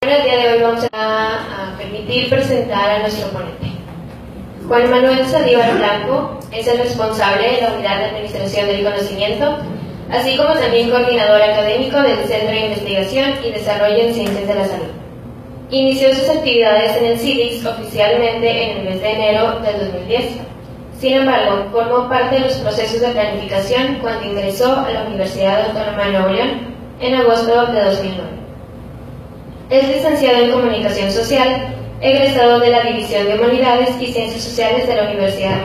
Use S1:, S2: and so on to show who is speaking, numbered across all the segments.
S1: El día de hoy vamos a permitir presentar a nuestro ponente. Juan Manuel Saldívar Blanco es el responsable de la Unidad de Administración del Conocimiento, así como también coordinador académico del Centro de Investigación y Desarrollo en Ciencias de la Salud. Inició sus actividades en el CIDIX oficialmente en el mes de enero del 2010. Sin embargo, formó parte de los procesos de planificación cuando ingresó a la Universidad Autónoma de Nuevo León en agosto de 2009. Es licenciado en Comunicación Social, egresado de la División de Humanidades y Ciencias Sociales de la Universidad.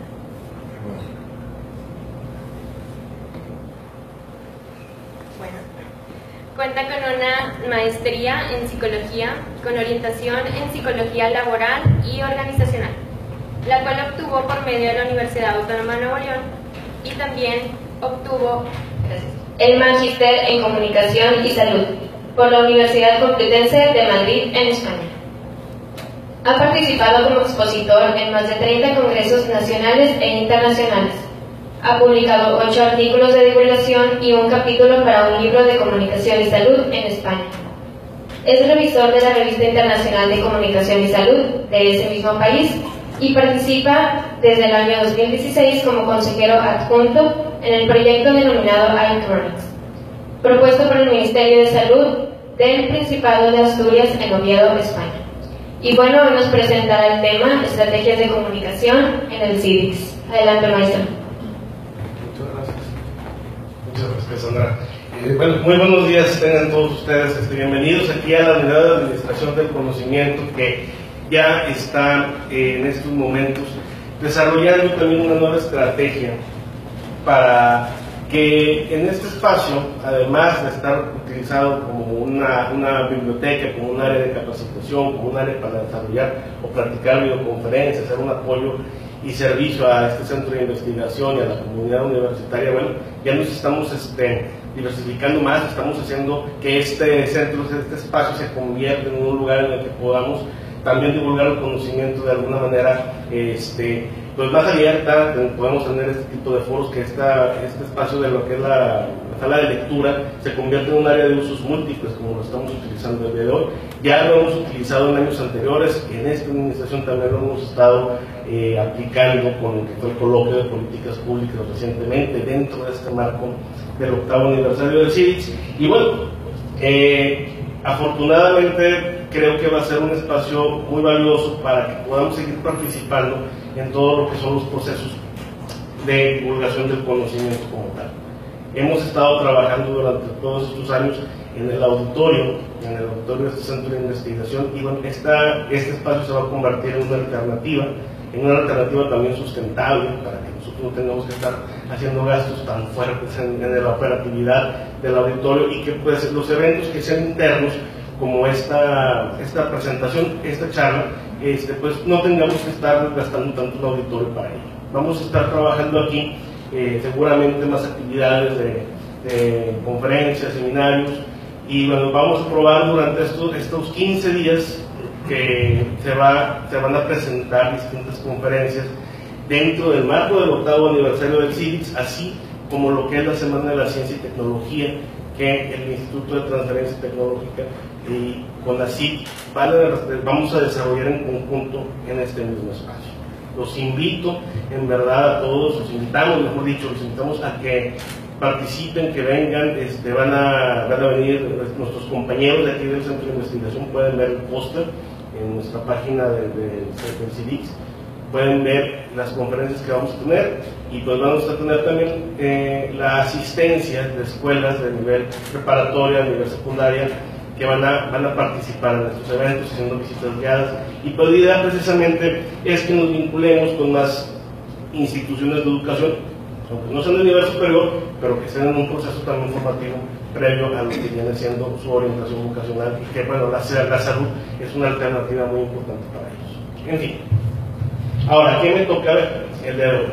S1: Cuenta con una maestría en psicología con orientación en psicología laboral y organizacional, la cual obtuvo por medio de la Universidad Autónoma de Nuevo León, y también obtuvo el magíster en comunicación y salud por la Universidad Complutense de Madrid en España. Ha participado como expositor en más de 30 congresos nacionales e internacionales. Ha publicado 8 artículos de divulgación y un capítulo para un libro de comunicación y salud en España. Es revisor de la Revista Internacional de Comunicación y Salud de ese mismo país y participa desde el año 2016 como consejero adjunto en el proyecto denominado iChronics, propuesto por el Ministerio de Salud del Principado de Asturias en Oviedo, España. Y bueno, hoy nos presentará el tema Estrategias de Comunicación en el CIDIX. Adelante, maestro.
S2: Muchas gracias, Sandra. Bueno, muy buenos días tengan todos ustedes. Bienvenidos aquí a la Unidad de Administración del Conocimiento, que ya está en estos momentos desarrollando también una nueva estrategia para que en este espacio, además de estar utilizado como una biblioteca, como un área de capacitación, como un área para desarrollar o practicar videoconferencias, hacer un apoyo y servicio a este centro de investigación y a la comunidad universitaria, bueno, ya nos estamos diversificando más, estamos haciendo que este centro, este espacio se convierta en un lugar en el que podamos también divulgar el conocimiento de alguna manera pues más abierta. Podemos tener este tipo de foros, que este espacio de lo que es la sala de lectura se convierte en un área de usos múltiples, como lo estamos utilizando el día de hoy. Ya lo hemos utilizado en años anteriores, en esta administración también lo hemos estado aplicando con lo que fue el coloquio de políticas públicas recientemente dentro de este marco del 8º aniversario del CIDIX. Y bueno, afortunadamente creo que va a ser un espacio muy valioso para que podamos seguir participando en todo lo que son los procesos de divulgación del conocimiento como tal. Hemos estado trabajando durante todos estos años en el auditorio de este centro de investigación, y bueno, este espacio se va a convertir en una alternativa también sustentable, para que nosotros no tengamos que estar haciendo gastos tan fuertes en la operatividad del auditorio, y que pues los eventos que sean internos, como esta presentación, esta charla, pues no tengamos que estar gastando tanto el auditorio para ello. Vamos a estar trabajando aquí seguramente más actividades de conferencias, seminarios, y bueno, vamos a probar durante estos 15 días que se van a presentar distintas conferencias dentro del marco del 8º aniversario del CIDIX, así como lo que es la Semana de la Ciencia y Tecnología, que el Instituto de Transferencia Tecnológica y con la CIT vamos a desarrollar en conjunto en este mismo espacio. Los invito en verdad a todos, los invitamos a que participen, que vengan. Van a venir nuestros compañeros de aquí del Centro de Investigación. Pueden ver el póster en nuestra página del CIDIX, pueden ver las conferencias que vamos a tener, y pues vamos a tener también la asistencia de escuelas de nivel preparatoria, nivel secundaria, que van a participar en estos eventos, haciendo visitas guiadas. Y pues la idea precisamente es que nos vinculemos con más instituciones de educación, aunque no sean de nivel superior, pero que estén en un proceso también formativo previo a lo que viene siendo su orientación vocacional, y que bueno, la salud es una alternativa muy importante para ellos. En fin, ahora, ¿qué me toca ver el día de hoy?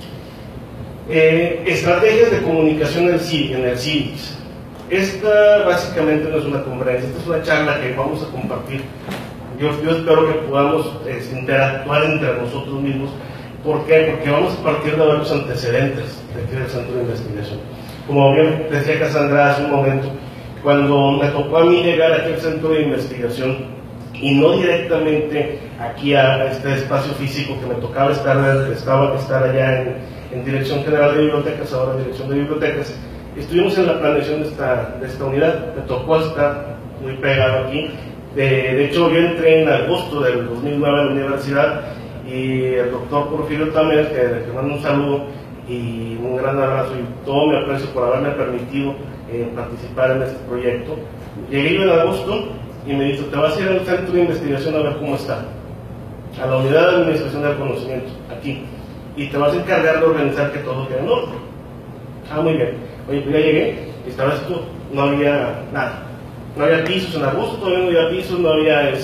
S2: Estrategias de comunicación en el CIDIX. Esta básicamente no es una conferencia, esta es una charla que vamos a compartir. Yo espero que podamos interactuar entre nosotros mismos. ¿Por qué? Porque vamos a partir de varios antecedentes de aquí del Centro de Investigación. Como bien decía Cassandra hace un momento, Cuando me tocó a mí llegar aquí al centro de investigación y no directamente aquí a este espacio físico que me tocaba estar allá en Dirección General de Bibliotecas, ahora Dirección de Bibliotecas, estuvimos en la planeación de esta unidad. Me tocó estar muy pegado aquí. De hecho, yo entré en agosto del 2009 a la universidad y el doctor Porfirio Tamés, que mando un saludo y un gran abrazo y todo mi aprecio por haberme permitido participar en este proyecto. Llegué yo en agosto y me dijo: te vas a ir al centro de investigación a ver cómo está, a la unidad de administración del conocimiento, aquí, y te vas a encargar de organizar que todo quede en orden. Ah, muy bien. Oye, pues ya llegué y estaba esto, no había nada. No había pisos en agosto, todavía no había pisos, no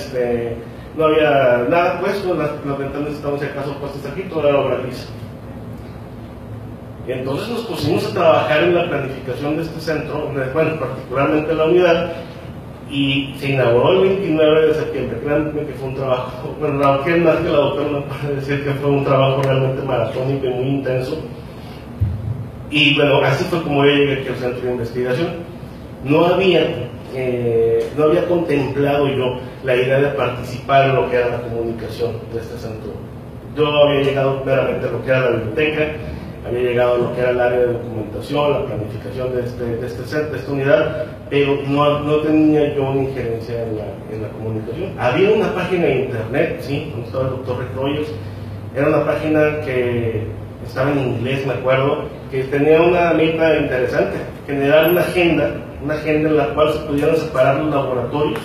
S2: había nada puesto, las ventanas estaban si acaso puestas aquí, toda la obra lisa. Y entonces nos pusimos a trabajar en la planificación de este centro, bueno, particularmente la unidad, y se inauguró el 29 de septiembre. Créanme que fue un trabajo, bueno, trabajé más que la doctora me puede decir que fue un trabajo realmente maratónico y muy intenso. Y bueno, así fue como yo llegué aquí al centro de investigación. No había contemplado yo la idea de participar en lo que era la comunicación de este centro. Yo había llegado meramente a lo que era la biblioteca, había llegado a lo que era el área de documentación, la planificación de esta unidad, pero no tenía yo una injerencia en la comunicación. Había una página de internet, sí, donde estaba el doctor Rick Rogers. Era una página que estaba en inglés, me acuerdo, que tenía una meta interesante: generar una agenda en la cual se pudieran separar los laboratorios,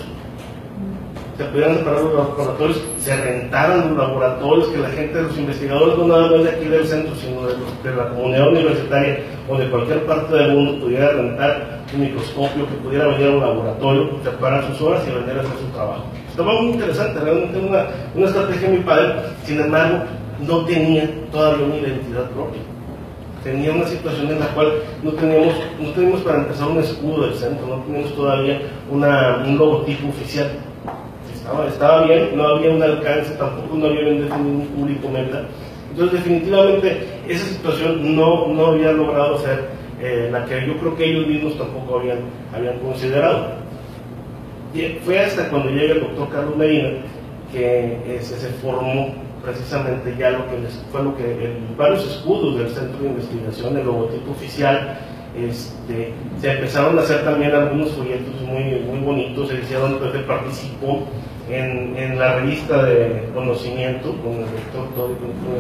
S2: se rentaran los laboratorios, que la gente, los investigadores, no nada más de aquí del centro, sino de la comunidad universitaria o de cualquier parte del mundo, pudiera rentar un microscopio, que pudiera venir a un laboratorio, separar sus horas y venir a hacer su trabajo. Estaba muy interesante, realmente una estrategia muy padre. Sin embargo, no tenía todavía una identidad propia. Tenía una situación en la cual no teníamos para empezar un escudo del centro, no teníamos todavía un logotipo oficial. Estaba bien, no había un alcance, tampoco no había definido un público meta. Entonces, definitivamente, esa situación no había logrado ser la que yo creo que ellos mismos tampoco habían considerado. Y fue hasta cuando llega el doctor Carlos Medina que se formó precisamente ya varios escudos del centro de investigación, el logotipo oficial. Se empezaron a hacer también algunos folletos muy bonitos. Se participó en la revista de conocimiento con el doctor Todd y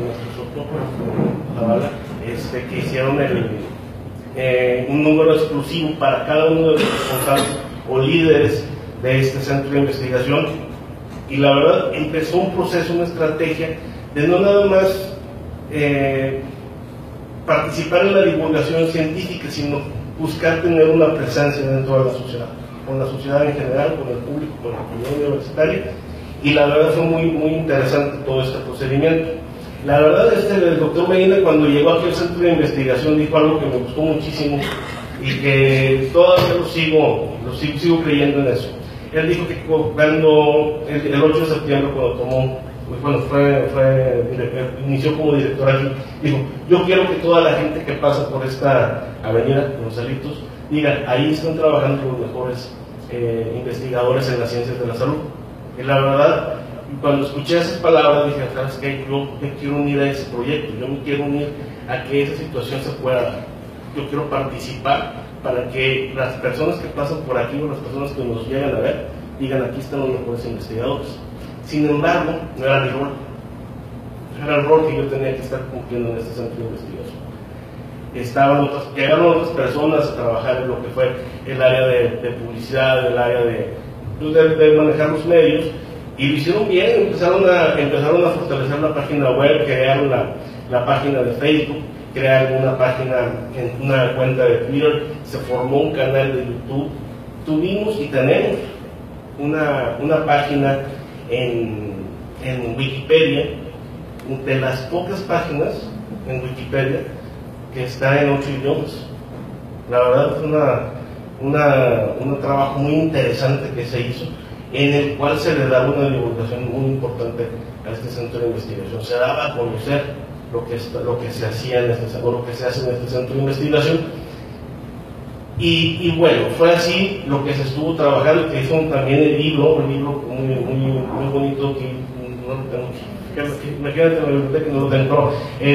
S2: con el nuestro que hicieron un número exclusivo para cada uno de los responsables o líderes de este centro de investigación. Y la verdad, empezó un proceso, una estrategia de no nada más participar en la divulgación científica, sino buscar tener una presencia dentro de la sociedad, con la sociedad en general, con el público, con la comunidad universitaria. Y la verdad fue muy interesante todo este procedimiento. La verdad, el doctor Medina, cuando llegó aquí al centro de investigación, dijo algo que me gustó muchísimo y que todavía lo sigo creyendo en eso. Él dijo que cuando el 8 de septiembre, cuando inició como director aquí, dijo: yo quiero que toda la gente que pasa por esta avenida, Gonzalitos, diga: ahí están trabajando los mejores investigadores en las ciencias de la salud. Y la verdad, cuando escuché esas palabras, dije: ¿sabes qué? Yo me quiero unir a ese proyecto, yo me quiero unir a que esa situación se pueda dar. Yo quiero participar para que las personas que pasan por aquí o las personas que nos llegan a ver digan: aquí están los mejores investigadores. Sin embargo, no era mi rol. Era el rol que yo tenía que estar cumpliendo en este centro de investigación. Llegaron otras personas a trabajar en lo que fue el área de publicidad, el área de manejar los medios, y lo hicieron bien. Empezaron a fortalecer la página web, crearon la página de Facebook, crearon una cuenta de Twitter, se formó un canal de YouTube. Tuvimos y tenemos una página en Wikipedia, de las pocas páginas en Wikipedia que está en 8 idiomas. La verdad fue un trabajo muy interesante que se hizo, en el cual se le daba una divulgación muy importante a este centro de investigación. Se daba a conocer lo que se hacía lo que se hace en este centro de investigación. Y bueno, fue así lo que se estuvo trabajando, que hizo también el libro muy bonito, que no lo tengo aquí, imagínate la biblioteca que no lo tengo,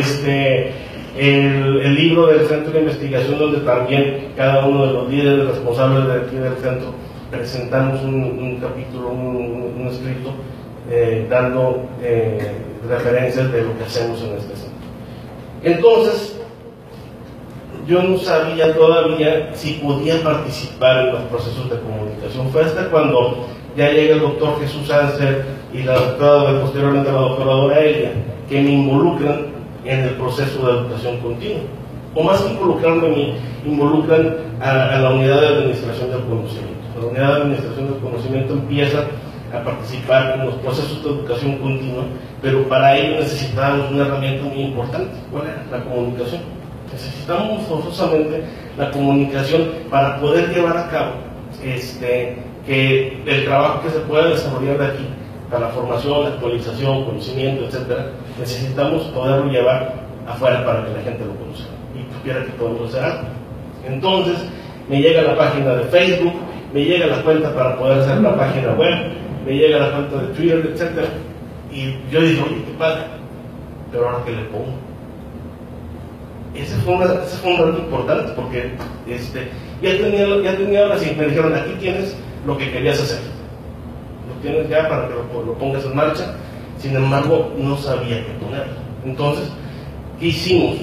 S2: el libro del Centro de Investigación, donde también cada uno de los líderes responsables de aquí del centro presentamos un capítulo, un escrito, dando referencias de lo que hacemos en este centro. Entonces, yo no sabía todavía si podía participar en los procesos de comunicación. Fue hasta cuando ya llega el doctor Jesús Ansel y la doctora, posteriormente la doctora Doraelia, que me involucran en el proceso de educación continua. O más que involucrarme a mí, involucran a la unidad de administración del conocimiento. La unidad de administración del conocimiento empieza a participar en los procesos de educación continua, pero para ello necesitábamos una herramienta muy importante. ¿Cuál era? La comunicación. Necesitamos forzosamente la comunicación para poder llevar a cabo que el trabajo que se pueda desarrollar de aquí, para la formación, la actualización, conocimiento, etcétera, necesitamos poderlo llevar afuera para que la gente lo conozca y supiera que podemos hacer algo. Entonces, me llega la página de Facebook, me llega la cuenta para poder hacer la página web, me llega la cuenta de Twitter, etcétera, y yo digo, oye, qué padre, pero ahora ¿qué le pongo? Ese fue un dato importante, porque ya tenía ahora sí, me dijeron, aquí tienes lo que querías hacer, lo tienes ya para que lo pongas en marcha. Sin embargo, no sabía qué poner. Entonces, ¿qué hicimos?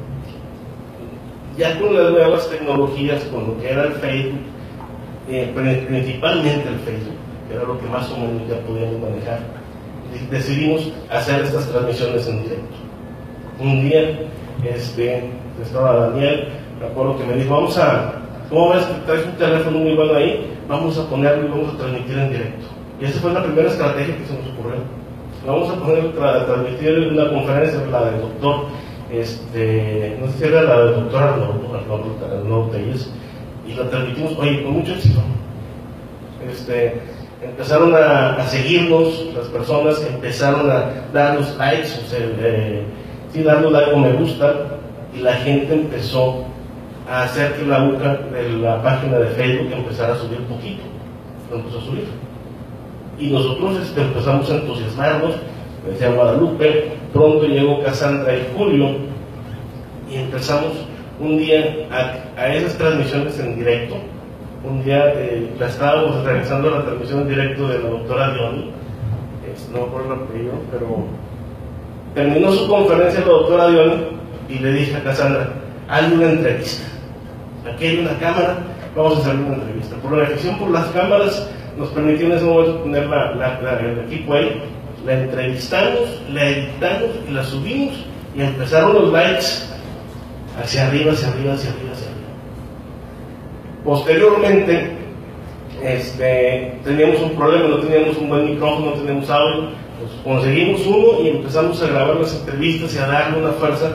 S2: Ya con las nuevas tecnologías, con lo que era el Facebook, principalmente el Facebook, que era lo que más o menos ya podíamos manejar, decidimos hacer estas transmisiones en directo. Un día estaba Daniel, me acuerdo que me dijo, ¿cómo ves que traes un teléfono muy bueno ahí? Vamos a ponerlo y vamos a transmitir en directo. Y esa fue la primera estrategia que se nos ocurrió. Vamos a transmitir una conferencia, la del doctor, no sé si era la del doctor Arnoldo Telles, y la transmitimos, oye, con mucho éxito. Empezaron a seguirnos las personas, empezaron a darnos likes, darnos like o me gusta, y la gente empezó a hacer que la UCA de la página de Facebook empezara a subir un poquito, empezó a subir. Y nosotros empezamos a entusiasmarnos, me decía Guadalupe, pronto llegó Cassandra y Julio, y empezamos un día a esas transmisiones en directo. Un día estábamos realizando la transmisión en directo de la doctora Dioni, no me acuerdo el apellido, pero terminó su conferencia la doctora Dioni y le dije a Cassandra, hazle una entrevista. Aquí hay una cámara, vamos a hacer una entrevista. Por la elección por las cámaras nos permitió en ese momento poner el equipo ahí, la entrevistamos, la editamos y la subimos, y empezaron los likes hacia arriba, hacia arriba, hacia arriba, hacia arriba. Posteriormente, teníamos un problema, no teníamos un buen micrófono, no teníamos audio, pues conseguimos uno y empezamos a grabar las entrevistas y a darle una fuerza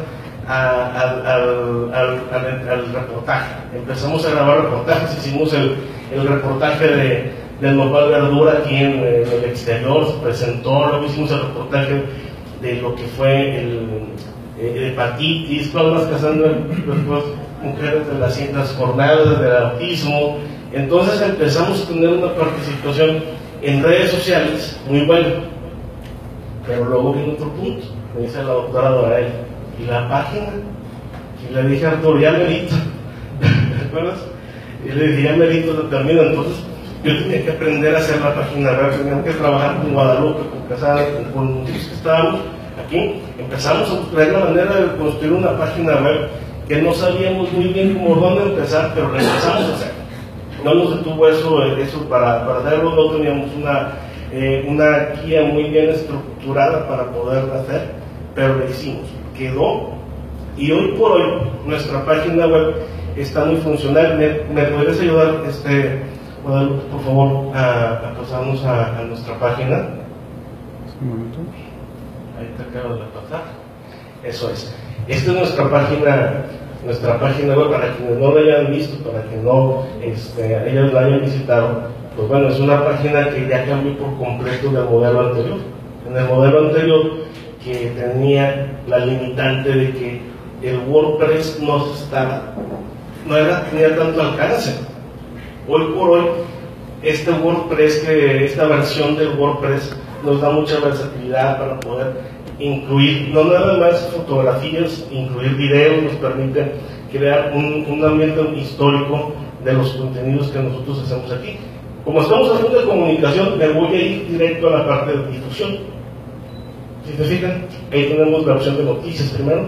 S2: al reportaje. Empezamos a grabar reportajes, hicimos el reportaje del nopal verdura aquí en el exterior, se presentó, luego hicimos el reportaje de lo que fue el hepatitis, todas las Cassandra, después mujeres de las jornadas del autismo. Entonces empezamos a tener una participación en redes sociales muy buena, pero luego viene otro punto, me dice la doctora Dorael, y la página, y le dije a Arturo, ya merito, ¿te acuerdas? Y le dije, ya merito también. Entonces yo tenía que aprender a hacer la página web, teníamos que trabajar con Guadalupe, con Casada, con muchos que estábamos aquí. Empezamos a buscar la manera de construir una página web que no sabíamos muy bien cómo dónde empezar, pero lo empezamos a hacer. No nos detuvo eso para hacerlo, no teníamos una guía muy bien estructurada para poderlo hacer, pero lo hicimos, quedó, y hoy por hoy nuestra página web está muy funcional. ¿Me podrías ayudar, Guadalupe, por favor, a pasarnos a nuestra página?
S3: Un momento.
S2: Ahí te acabo de pasar. Eso es. Esta es nuestra página web, para quienes no la hayan visto, para que no ellos la hayan visitado. Pues bueno, es una página que ya cambió por completo del modelo anterior. En el modelo anterior, que tenía la limitante de que el WordPress no tenía tanto alcance. Hoy por hoy, este WordPress, esta versión del WordPress nos da mucha versatilidad para poder incluir, no nada más fotografías, incluir videos, nos permite crear un ambiente histórico de los contenidos que nosotros hacemos aquí. Como estamos haciendo de comunicación, me voy a ir directo a la parte de difusión. Si se fijan, ahí tenemos la opción de noticias primero.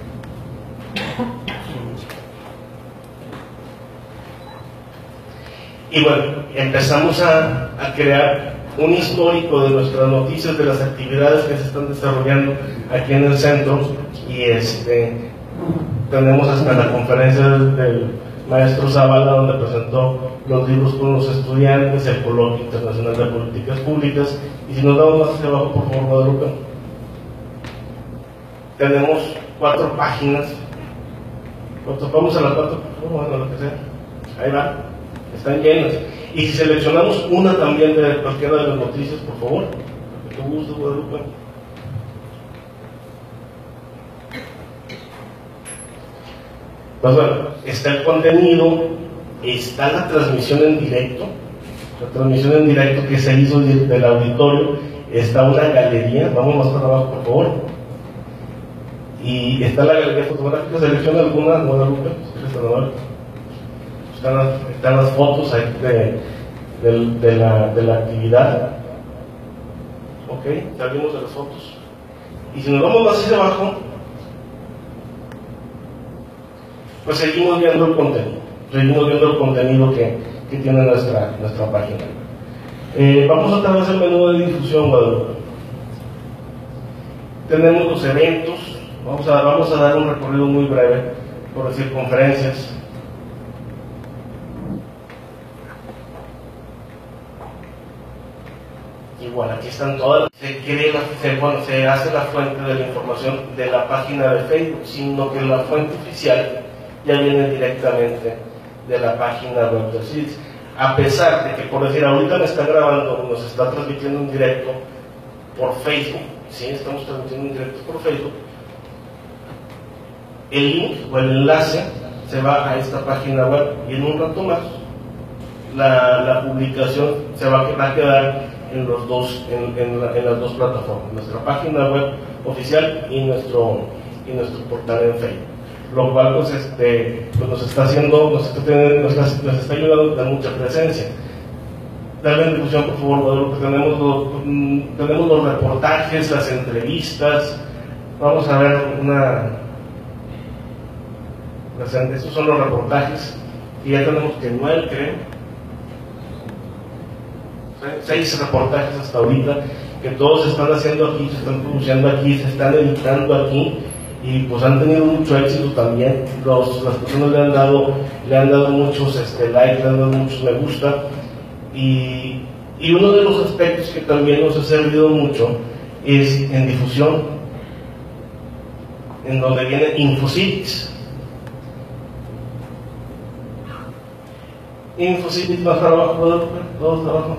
S2: Y bueno, empezamos a crear un histórico de nuestras noticias, de las actividades que se están desarrollando aquí en el centro. Y tenemos hasta la conferencia del maestro Zavala, donde presentó los libros con los estudiantes, el Coloquio Internacional de Políticas Públicas. Y si nos damos más hacia abajo, por favor, Guadalupe. Tenemos 4 páginas. Vamos a la 4, bueno, lo que sea. Ahí va, están llenas. Y si seleccionamos una también de cualquiera de las noticias, por favor, que tú gustes, Guadalupe. Pues bueno, está el contenido, está la transmisión en directo, que se hizo del auditorio, está una galería, vamos más para abajo, por favor, y está la galería fotográfica. Selecciona alguna, Guadalupe, están las fotos ahí de la actividad. Ok, salimos de las fotos, y si nos vamos más hacia abajo, pues seguimos viendo el contenido que tiene nuestra página. Vamos otra vez al menú de difusión, Guadalupe. Tenemos los eventos, vamos a dar un recorrido muy breve, por decir conferencias. Igual, aquí están todas. Se hace la fuente de la información de la página de Facebook, sino que la fuente oficial ya viene directamente de la página web de CIDS. A pesar de que, por decir, ahorita me está grabando, nos está transmitiendo en directo por Facebook, ¿sí? Estamos transmitiendo en directo por Facebook, el link o el enlace se va a esta página web, y en un rato más la publicación se va a quedar en las dos plataformas, nuestra página web oficial y nuestro portal en Facebook. Lo cual pues nos está ayudando a tener mucha presencia. Dale en difusión, por favor, Guadalupe. Tenemos los reportajes, las entrevistas. Vamos a ver estos son los reportajes, y ya tenemos que 9, creo, 6 reportajes hasta ahorita, que todos se están haciendo aquí, se están produciendo aquí, se están editando aquí, y pues han tenido mucho éxito también. Las personas le han dado muchos likes, le han dado muchos me gusta, y uno de los aspectos que también nos ha servido mucho es en difusión, en donde viene InfoCivics. InfoCivics más para abajo, todos abajo.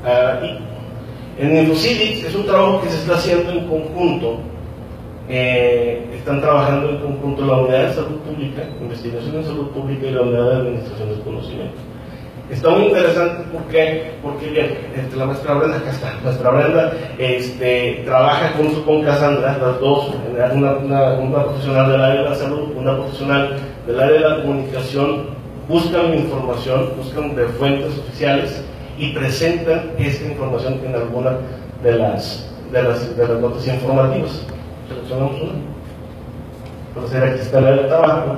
S2: En InfoCivics es un trabajo que se está haciendo en conjunto. Están trabajando en conjunto la Unidad de Salud Pública, Investigación en Salud Pública, y la Unidad de Administración del Conocimiento. Está muy interesante porque bien, la maestra Brenda, acá está, maestra Brenda trabaja junto con Cassandra, las dos, una profesional del área de la salud, una profesional del área de la comunicación, buscan información, buscan de fuentes oficiales y presentan esta información en alguna de las notas informativas. Seleccionamos una. Entonces aquí está el área de trabajo.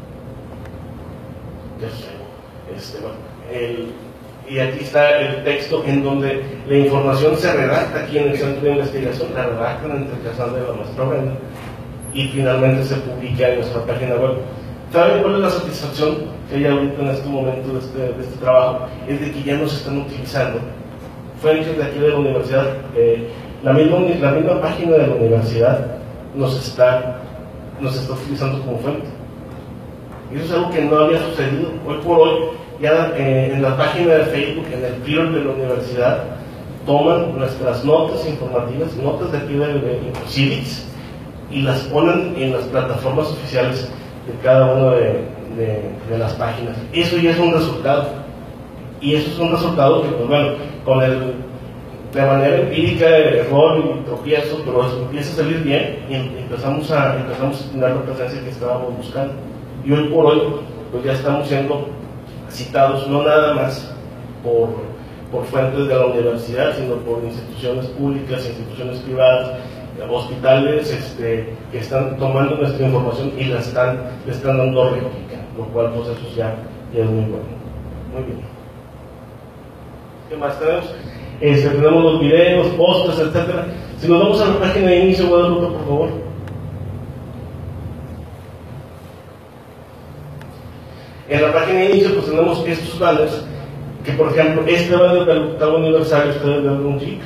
S2: Y aquí está el texto en donde la información se redacta aquí en el centro de investigación, la redactan entre Cassandra y la maestra Brenda, y finalmente se publica en nuestra página web. ¿Saben cuál es la satisfacción que hay ahorita en este momento de este trabajo? Es de que ya nos están utilizando fuentes de aquí de la universidad. La misma página de la universidad nos está utilizando como fuente. Y eso es algo que no había sucedido. Hoy por hoy, ya en la página de Facebook, en el Twitter de la universidad, toman nuestras notas informativas, notas de aquí de InfoCivics, y las ponen en las plataformas oficiales de cada uno de de las páginas. Eso ya es un resultado. Y eso es un resultado que, pues bueno, de manera empírica, error y tropiezo, pero empieza a salir bien y empezamos a tener la presencia que estábamos buscando. Y hoy por hoy, pues ya estamos siendo citados no nada más por fuentes de la universidad, sino por instituciones públicas, instituciones privadas, hospitales que están tomando nuestra información y le están dando réplica, lo cual pues eso ya es muy bueno. Muy bien. ¿Qué más tenemos? Tenemos los videos, posts, etcétera. Si nos vamos a la página de inicio, Guadalupe, por favor. En la página de inicio pues tenemos estos banners que, por ejemplo, este banner del 8º aniversario, ustedes le dan un clic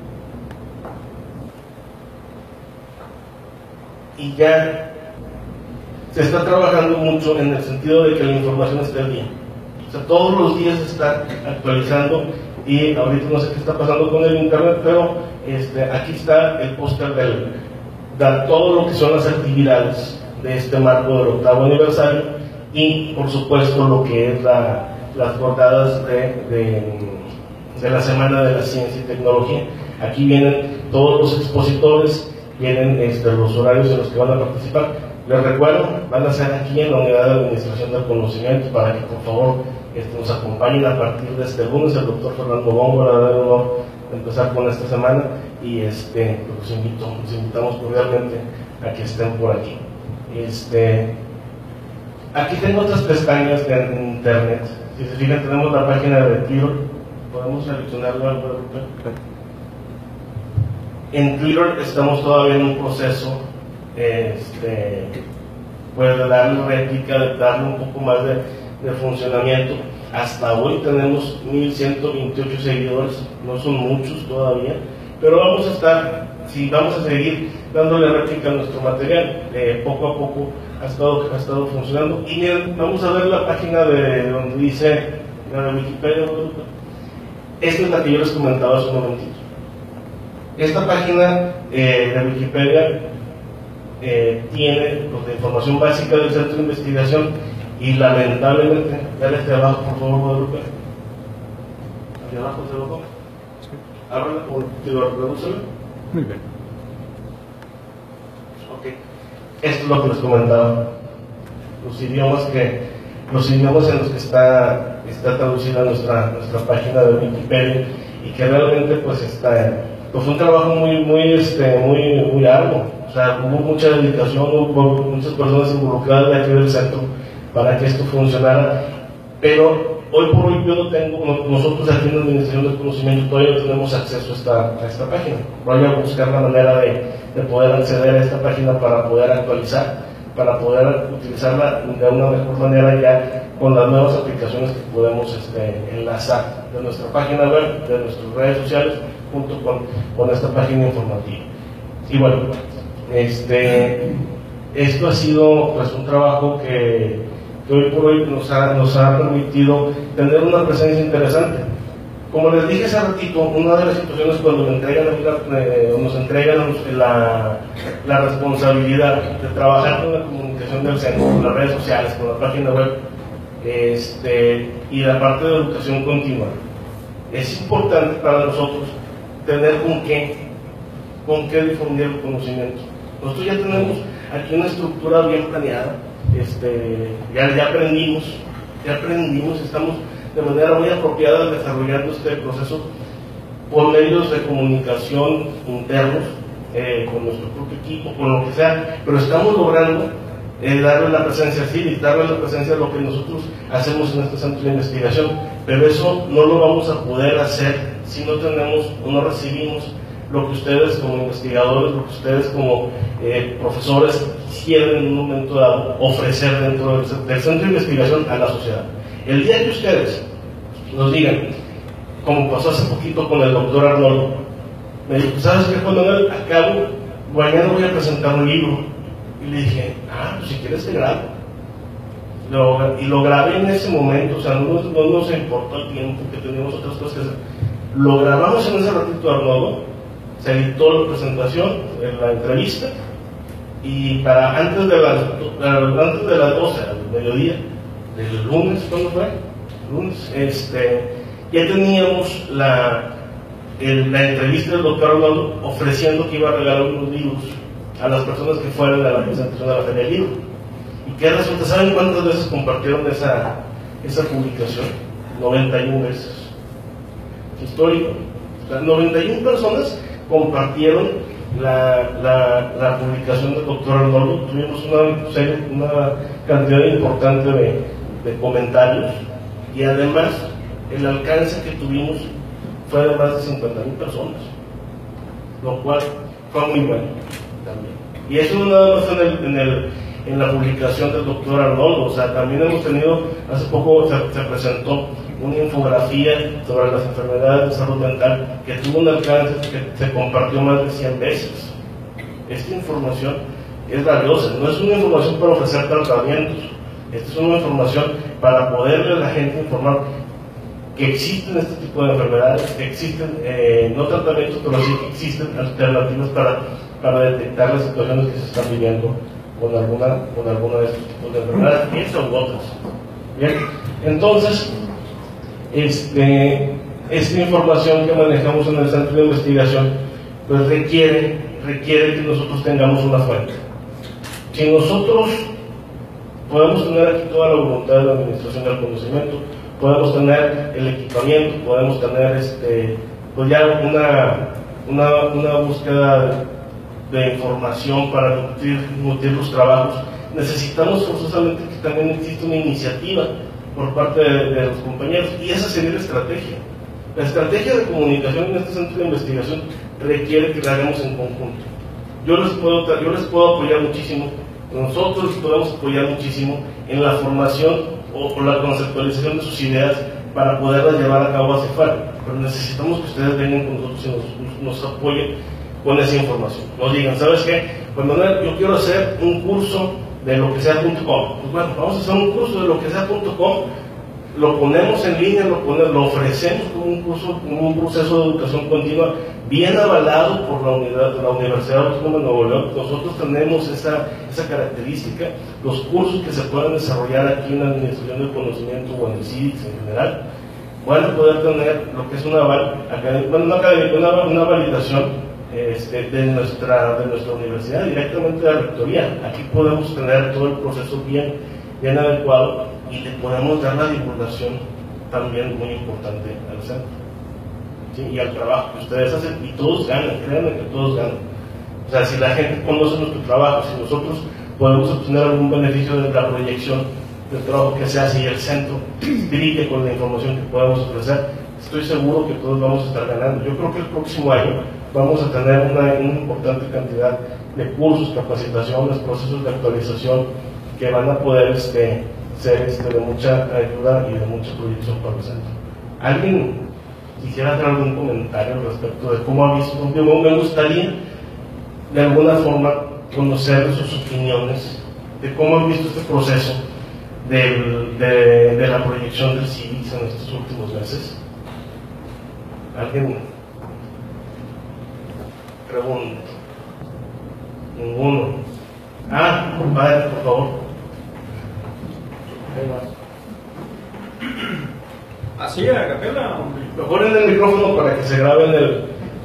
S2: y ya se está trabajando mucho en el sentido de que la información esté al día. O sea, todos los días se está actualizando y ahorita no sé qué está pasando con el internet, pero aquí está el póster de todo lo que son las actividades de este marco del 8º aniversario y por supuesto lo que es las portadas de la Semana de la Ciencia y Tecnología. Aquí vienen todos los expositores, vienen los horarios en los que van a participar. Les recuerdo, van a ser aquí en la Unidad de Administración del Conocimiento para que por favor nos acompañen a partir de este lunes. El doctor Fernando Góngora da el honor de empezar con esta semana y los invitamos cordialmente a que estén por aquí. Aquí tengo otras pestañas de internet. Si se fijan, tenemos la página de Twitter. ¿Podemos seleccionarlo algo? En Twitter estamos todavía en un proceso pues de darle réplica, de darle un poco más de funcionamiento. Hasta hoy tenemos 1128 seguidores, no son muchos todavía, pero vamos a seguir dándole réplica a nuestro material. Poco a poco ha estado funcionando. Y miren, vamos a ver la página de donde dice la de Wikipedia. Esta es la que yo les comentaba hace un momentito. Esta página de Wikipedia tiene la información básica del centro de investigación y lamentablemente, dale hacia abajo por favor, Guadalupe. Hacia abajo, hacia abajo. Ábrela o redúcela.
S3: Muy bien.
S2: Ok. Esto es lo que les comentaba. Los idiomas en los que está traducida nuestra página de Wikipedia y que realmente pues fue un trabajo muy arduo. O sea, hubo mucha dedicación, hubo muchas personas involucradas de aquí del centro para que esto funcionara, pero hoy por hoy nosotros aquí en la Administración del Conocimiento todavía no tenemos acceso a esta página. Voy a buscar la manera de poder acceder a esta página para poder actualizar, para poder utilizarla de una mejor manera ya con las nuevas aplicaciones que podemos enlazar de nuestra página web, de nuestras redes sociales, junto con esta página informativa. Y bueno, esto ha sido pues un trabajo que hoy por hoy nos ha permitido tener una presencia interesante. Como les dije hace ratito, una de las situaciones cuando nos entregan la responsabilidad de trabajar con la comunicación del centro, con las redes sociales, con la página web y la parte de educación continua, es importante para nosotros tener con qué difundir el conocimiento. Nosotros ya tenemos aquí una estructura bien planeada, ya aprendimos, estamos de manera muy apropiada desarrollando este proceso por medios de comunicación internos, con nuestro propio equipo, con lo que sea, pero estamos logrando darle la presencia cívica, darle la presencia a lo que nosotros hacemos en este centro de investigación, pero eso no lo vamos a poder hacer si no tenemos o no recibimos lo que ustedes como investigadores, lo que ustedes como profesores quisieran en un momento dado ofrecer dentro del centro de investigación a la sociedad. El día que ustedes nos digan, como pasó hace poquito con el doctor Arnoldo, me dijo, ¿sabes qué, Juan Manuel? Mañana voy a presentar un libro. Y le dije, pues si quieres te grabo. Y lo grabé en ese momento, o sea, no nos importó el tiempo, que teníamos otras cosas que hacer. Lo grabamos en ese ratito, Arnoldo, se editó la presentación, la entrevista, y para antes de las 12 al mediodía del lunes, ¿cuándo fue? Lunes, ya teníamos la entrevista del doctor Arnoldo ofreciendo que iba a regalar unos libros a las personas que fueran a la presentación de la Feria del Libro. ¿Y qué resulta? ¿Saben cuántas veces compartieron esa publicación? 91 veces. Histórico. O sea, 91 personas compartieron la publicación del doctor Arnoldo. Tuvimos una cantidad importante de comentarios, y además el alcance que tuvimos fue de más de 50,000 personas, lo cual fue muy bueno también. Y eso no nada más en la publicación del doctor Arnoldo, o sea, también hemos tenido, hace poco se presentó una infografía sobre las enfermedades de salud mental que tuvo un alcance que se compartió más de 100 veces. Esta información es valiosa, no es una información para ofrecer tratamientos, esta es una información para poderle a la gente informar que existen este tipo de enfermedades, que existen, no tratamientos, pero sí que existen alternativas para detectar las situaciones que se están viviendo con alguna de estos tipos de enfermedades, estas u otras. Bien, entonces, esta información que manejamos en el centro de investigación, pues requiere que nosotros tengamos una fuente. Si nosotros podemos tener aquí toda la voluntad de la administración del conocimiento, podemos tener el equipamiento, podemos tener pues ya una búsqueda de información para nutrir los trabajos. Necesitamos forzosamente que también exista una iniciativa por parte de los compañeros, y esa sería la estrategia. La estrategia de comunicación en este centro de investigación requiere que la hagamos en conjunto. Yo les puedo apoyar muchísimo, nosotros les podemos apoyar muchísimo en la formación o la conceptualización de sus ideas para poderlas llevar a cabo hacia afuera, pero necesitamos que ustedes vengan con nosotros y nos apoyen con esa información. Nos digan, ¿sabes qué? Pues Manuel, yo quiero hacer un curso de lo que sea.com. Pues bueno, vamos a hacer un curso de lo que sea.com, lo ponemos en línea, lo ofrecemos como un curso, como un proceso de educación continua bien avalado por la Universidad Autónoma de Nuevo León. Nosotros tenemos esa característica. Los cursos que se puedan desarrollar aquí en la Administración del Conocimiento o en el CIDIX en general van a poder tener lo que es una validación de nuestra universidad directamente de la rectoría. Aquí podemos tener todo el proceso bien adecuado y le podemos dar la divulgación también muy importante al centro, ¿sí? Y al trabajo que ustedes hacen, y todos ganan, créanme que todos ganan. O sea, si la gente conoce nuestro trabajo, si nosotros podemos obtener algún beneficio de la proyección del trabajo que se hace y el centro brille con la información que podemos ofrecer, estoy seguro que todos vamos a estar ganando. Yo creo que el próximo año vamos a tener una importante cantidad de cursos, capacitaciones, procesos de actualización que van a poder ser de mucha ayuda y de mucha proyección para el centro. ¿Alguien quisiera hacer algún comentario al respecto de cómo ha visto? Me gustaría de alguna forma conocer sus opiniones de cómo han visto este proceso de la proyección del CIDIX en estos últimos meses. ¿Alguien? Pregunto. Ninguno. Compadre, por favor.
S4: ¿Así a capela?
S2: Mejor en el micrófono para que se grabe en el...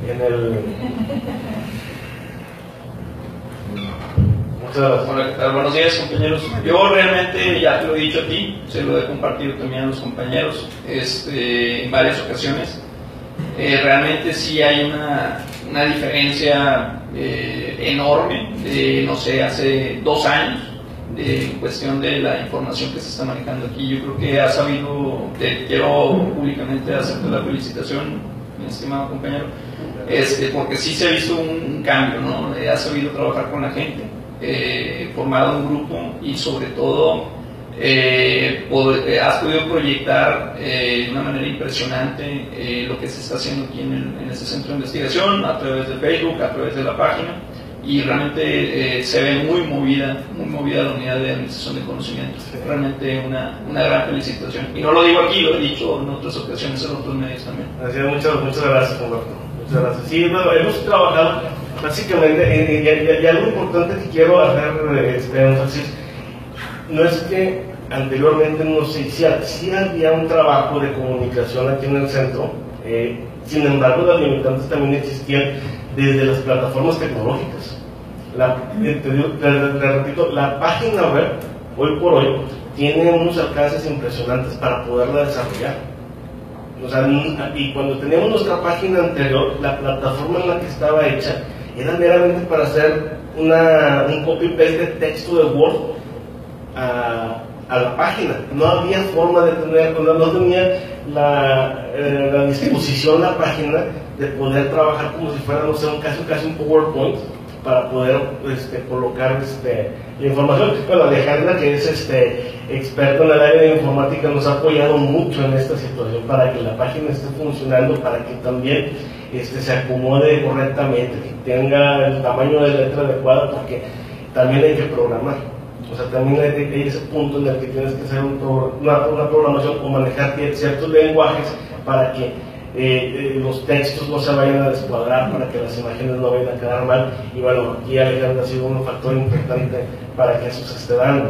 S2: Muchas gracias.
S4: Hola, ¿qué tal? Buenos días, compañeros. Yo realmente, ya te lo he dicho a ti, se lo he compartido también a los compañeros en varias ocasiones. Realmente sí hay una diferencia enorme de, no sé, hace 2 años, de cuestión de la información que se está manejando aquí. Yo creo que ha sabido, quiero públicamente hacerte la felicitación, mi estimado compañero, porque sí se ha visto un cambio, ¿no? Ha sabido trabajar con la gente, formado un grupo y sobre todo has podido proyectar de una manera impresionante lo que se está haciendo aquí en este centro de investigación, a través de Facebook, a través de la página, y realmente se ve muy movida la unidad de administración de conocimiento. Realmente una gran felicitación. Y no lo digo aquí, lo he dicho en otras ocasiones en otros medios también.
S2: Muchas gracias, Humberto. Muchas gracias. Sí, bueno, hemos trabajado Básicamente, y algo importante que quiero hacer énfasis, no es que anteriormente no se hiciera, sí había un trabajo de comunicación aquí en el centro, sin embargo las limitantes también existían desde las plataformas tecnológicas. Te repito, la página web, hoy por hoy, tiene unos alcances impresionantes para poderla desarrollar. O sea, y cuando teníamos nuestra página anterior, la plataforma en la que estaba hecha era meramente para hacer un copy-paste de texto de Word a la página. No había forma de tener, no tenía la disposición la página de poder trabajar como si fuera, no sé, casi un PowerPoint para poder colocar la información. Bueno, Alejandra, que es experta en el área de informática, nos ha apoyado mucho en esta situación para que la página esté funcionando, para que también se acomode correctamente, que tenga el tamaño de letra adecuada, porque también hay que programar. O sea, también hay ese punto en el que tienes que hacer una programación o manejar ciertos lenguajes para que los textos no se vayan a descuadrar, para que las imágenes no vayan a quedar mal. Y bueno, aquí Alejandra ha sido un factor importante para que eso se esté dando.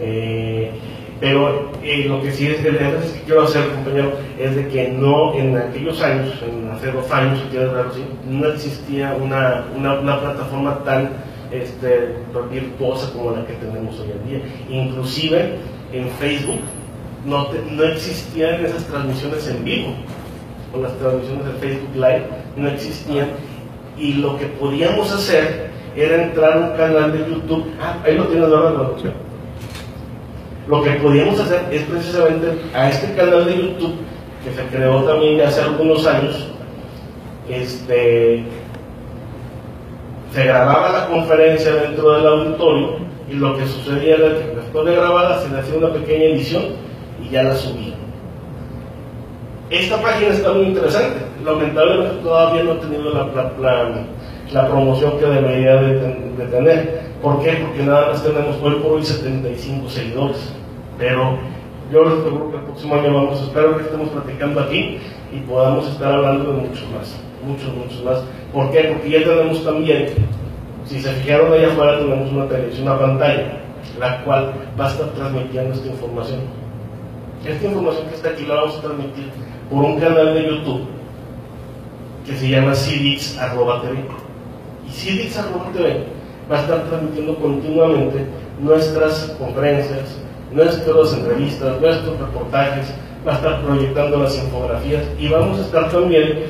S2: Pero lo que sí es el énfasis que quiero hacer, compañero, es de que no en aquellos años, hace 2 años, si quieres verlo así, no existía una plataforma tan virtuosa como la que tenemos hoy en día. Inclusive en Facebook no existían esas transmisiones en vivo, o las transmisiones de Facebook Live no existían, y lo que podíamos hacer era entrar a un canal de YouTube. Ahí lo tienes, ¿verdad? Lo que podíamos hacer es precisamente a este canal de YouTube, que se creó también ya hace algunos años, se grababa la conferencia dentro del auditorio, y lo que sucedía era que después de grabada se le hacía una pequeña edición y ya la subía. Esta página está muy interesante, lamentablemente todavía no ha tenido la promoción que debería de tener. ¿Por qué? Porque nada más tenemos hoy por hoy 75 seguidores, pero yo les aseguro que el próximo año espero que estemos platicando aquí y podamos estar hablando de muchos más. ¿Por qué? Porque ya tenemos también, si se fijaron allá afuera, tenemos una televisión, una pantalla, la cual va a estar transmitiendo esta información. Esta información que está aquí la vamos a transmitir por un canal de YouTube que se llama CDX@TV. Y CDX@TV va a estar transmitiendo continuamente nuestras conferencias, nuestras entrevistas, nuestros reportajes, va a estar proyectando las infografías, y vamos a estar también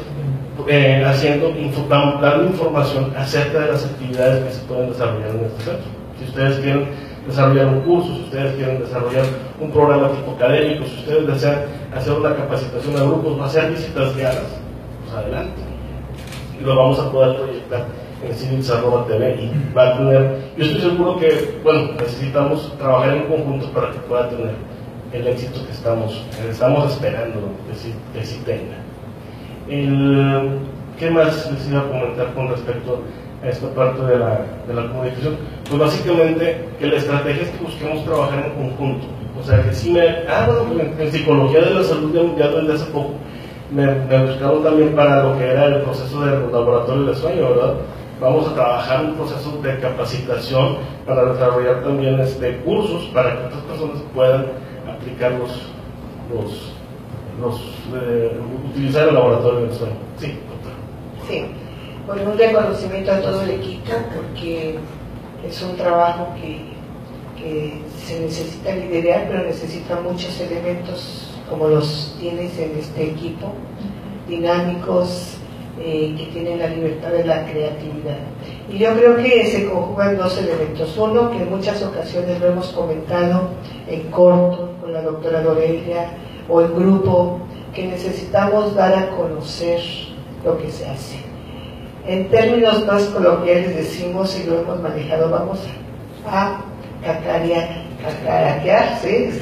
S2: dando información acerca de las actividades que se pueden desarrollar en este centro. Si ustedes quieren desarrollar un curso, si ustedes quieren desarrollar un programa tipo académico, si ustedes desean hacer una capacitación a grupos, hacer visitas guiadas, pues adelante. Y lo vamos a poder proyectar en CDX@TV, y va a tener, yo estoy seguro que, bueno, necesitamos trabajar en conjunto para que pueda tener el éxito que estamos esperando que sí tenga. ¿Qué más les iba a comentar con respecto a esta parte de la comunicación? Pues básicamente que la estrategia es que busquemos trabajar en conjunto. O sea, que sí en psicología de la salud ya desde hace poco me buscaron también para lo que era el proceso de los laboratorios de sueño, ¿verdad? Vamos a trabajar un proceso de capacitación para desarrollar también cursos para que otras personas puedan aplicar utilizar el laboratorio del sueño. Sí, doctor.
S5: Sí, pues un reconocimiento a todo el equipo, porque es un trabajo que se necesita liderar, pero necesita muchos elementos como los tienes en este equipo, dinámicos, que tienen la libertad de la creatividad. Y yo creo que se conjugan 2 elementos. Uno, que en muchas ocasiones lo hemos comentado en corto con la doctora Dorelia o en grupo, que necesitamos dar a conocer lo que se hace. En términos más coloquiales decimos, y lo hemos manejado, vamos a cacaraquear, ¿sí?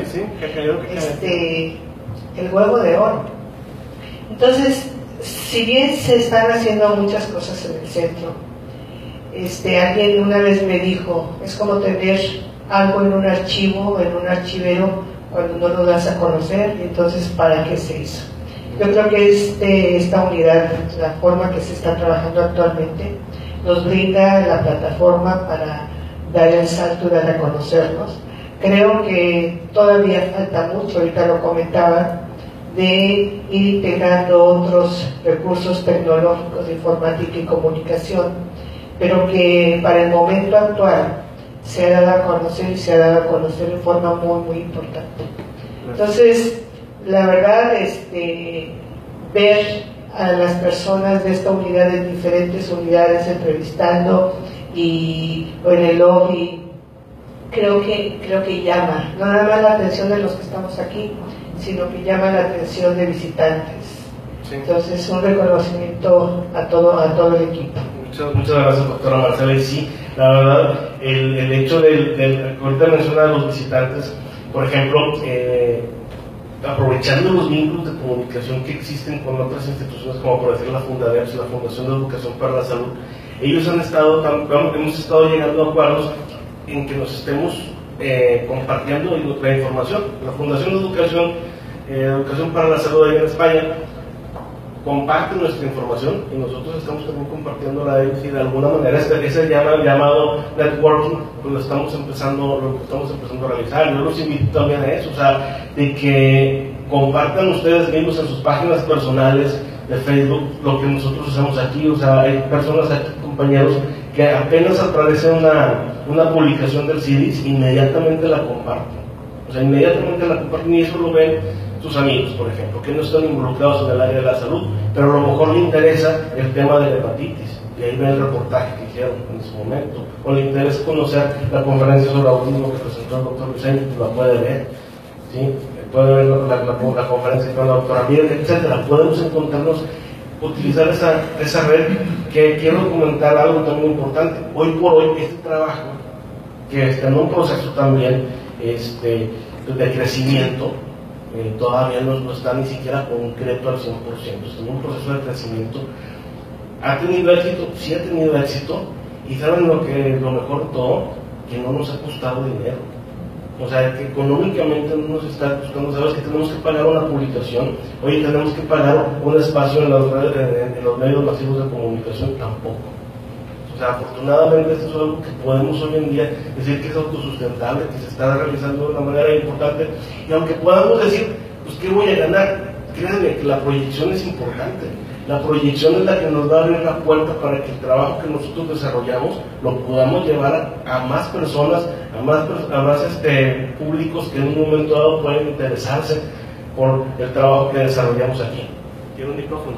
S5: El huevo de oro. Entonces, si bien se están haciendo muchas cosas en el centro, alguien una vez me dijo, es como tener algo en un archivo, en un archivero, cuando no lo das a conocer, entonces ¿para qué se hizo? Yo creo que esta unidad, la forma que se está trabajando actualmente, nos brinda la plataforma para dar el salto y dar a conocernos. Creo que todavía falta mucho, ahorita lo comentaba, de ir integrando otros recursos tecnológicos de informática y comunicación, pero que para el momento actual se ha dado a conocer y se ha dado a conocer de forma muy importante. Entonces, la verdad, ver a las personas de esta unidad, de diferentes unidades, entrevistando y en el lobby, creo que llama, no nada más la atención de los que estamos aquí, sino que llama la atención de visitantes. Sí. Entonces, un reconocimiento a todo el equipo.
S2: Muchas gracias, doctora Marcela. Y sí, la verdad, el hecho ahorita menciona a los visitantes, por ejemplo, aprovechando los vínculos de comunicación que existen con otras instituciones, como por decir la Fundadeps y la Fundación de Educación para la Salud, ellos hemos estado llegando a acuerdos en que nos estemos compartiendo la información. La Fundación de Educación para la Salud allá en España comparte nuestra información y nosotros estamos también compartiéndola a ellos, y de alguna manera ese llamado networking pues lo estamos empezando a realizar. Yo los invito también a eso, o sea, de que compartan ustedes mismos en sus páginas personales de Facebook lo que nosotros hacemos aquí. O sea, hay personas aquí, compañeros, que apenas aparece una publicación del CIDIS, inmediatamente la comparten. O sea, inmediatamente la comparten, y eso lo ven sus amigos, por ejemplo, que no están involucrados en el área de la salud, pero a lo mejor le interesa el tema de la hepatitis, y ahí ven el reportaje que hicieron en ese momento, o le interesa conocer la conferencia sobre autismo que presentó el doctor Luceño, la puede ver, ¿sí? Puede ver la conferencia con la doctora Miel, etcétera. Podemos encontrarnos, utilizar esa red, que quiero comentar algo también importante. Hoy por hoy, este trabajo, que está en un proceso también de crecimiento, todavía no está ni siquiera concreto al 100%, está en un proceso de crecimiento. ¿Ha tenido éxito? Sí ha tenido éxito, y saben lo mejor de todo, que no nos ha costado dinero. O sea, que económicamente no nos está costando. Sabes que tenemos que pagar una publicación, oye, tenemos que pagar un espacio en los medios masivos de comunicación, tampoco. O sea, afortunadamente esto es algo que podemos hoy en día decir que es autosustentable, que se está realizando de una manera importante, y aunque podamos decir, pues, ¿qué voy a ganar? Créanme que la proyección es importante. La proyección es la que nos va a abrir la puerta para que el trabajo que nosotros desarrollamos lo podamos llevar a más personas, a más públicos que en un momento dado pueden interesarse por el trabajo que desarrollamos aquí. ¿Tiene un micrófono?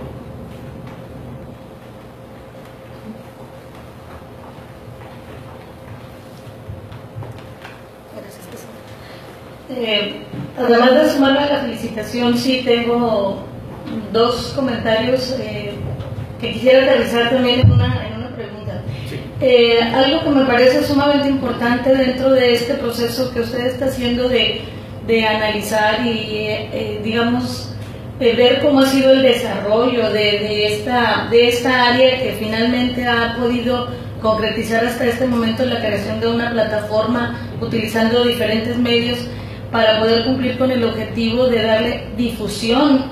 S6: Además de sumarme a la felicitación, sí tengo dos comentarios que quisiera realizar también en una pregunta. Sí. Algo que me parece sumamente importante dentro de este proceso que usted está haciendo de analizar y digamos ver cómo ha sido el desarrollo de esta área que finalmente ha podido concretizar hasta este momento la creación de una plataforma utilizando diferentes medios para poder cumplir con el objetivo de darle difusión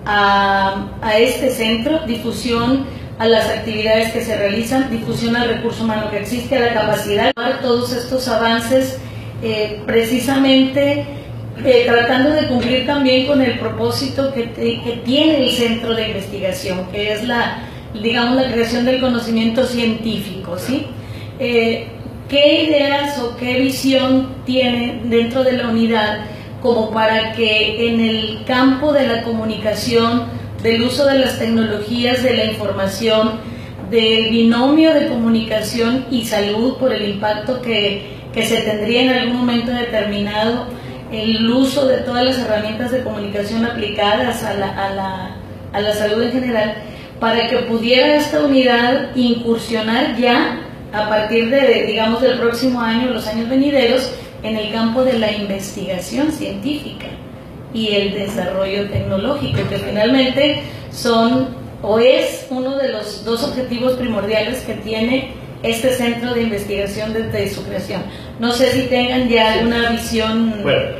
S6: a este centro, difusión a las actividades que se realizan, difusión al recurso humano que existe, a la capacidad de todos estos avances, precisamente tratando de cumplir también con el propósito que tiene el centro de investigación, que es la creación del conocimiento científico, ¿sí? ¿Qué ideas o qué visión tiene dentro de la unidad como para que en el campo de la comunicación, del uso de las tecnologías, de la información, del binomio de comunicación y salud por el impacto que se tendría en algún momento determinado, el uso de todas las herramientas de comunicación aplicadas a la salud en general, para que pudiera esta unidad incursionar ya a partir del próximo año, los años venideros, en el campo de la investigación científica y el desarrollo tecnológico, que finalmente es uno de los dos objetivos primordiales que tiene este centro de investigación desde su creación? No sé si tengan ya alguna visión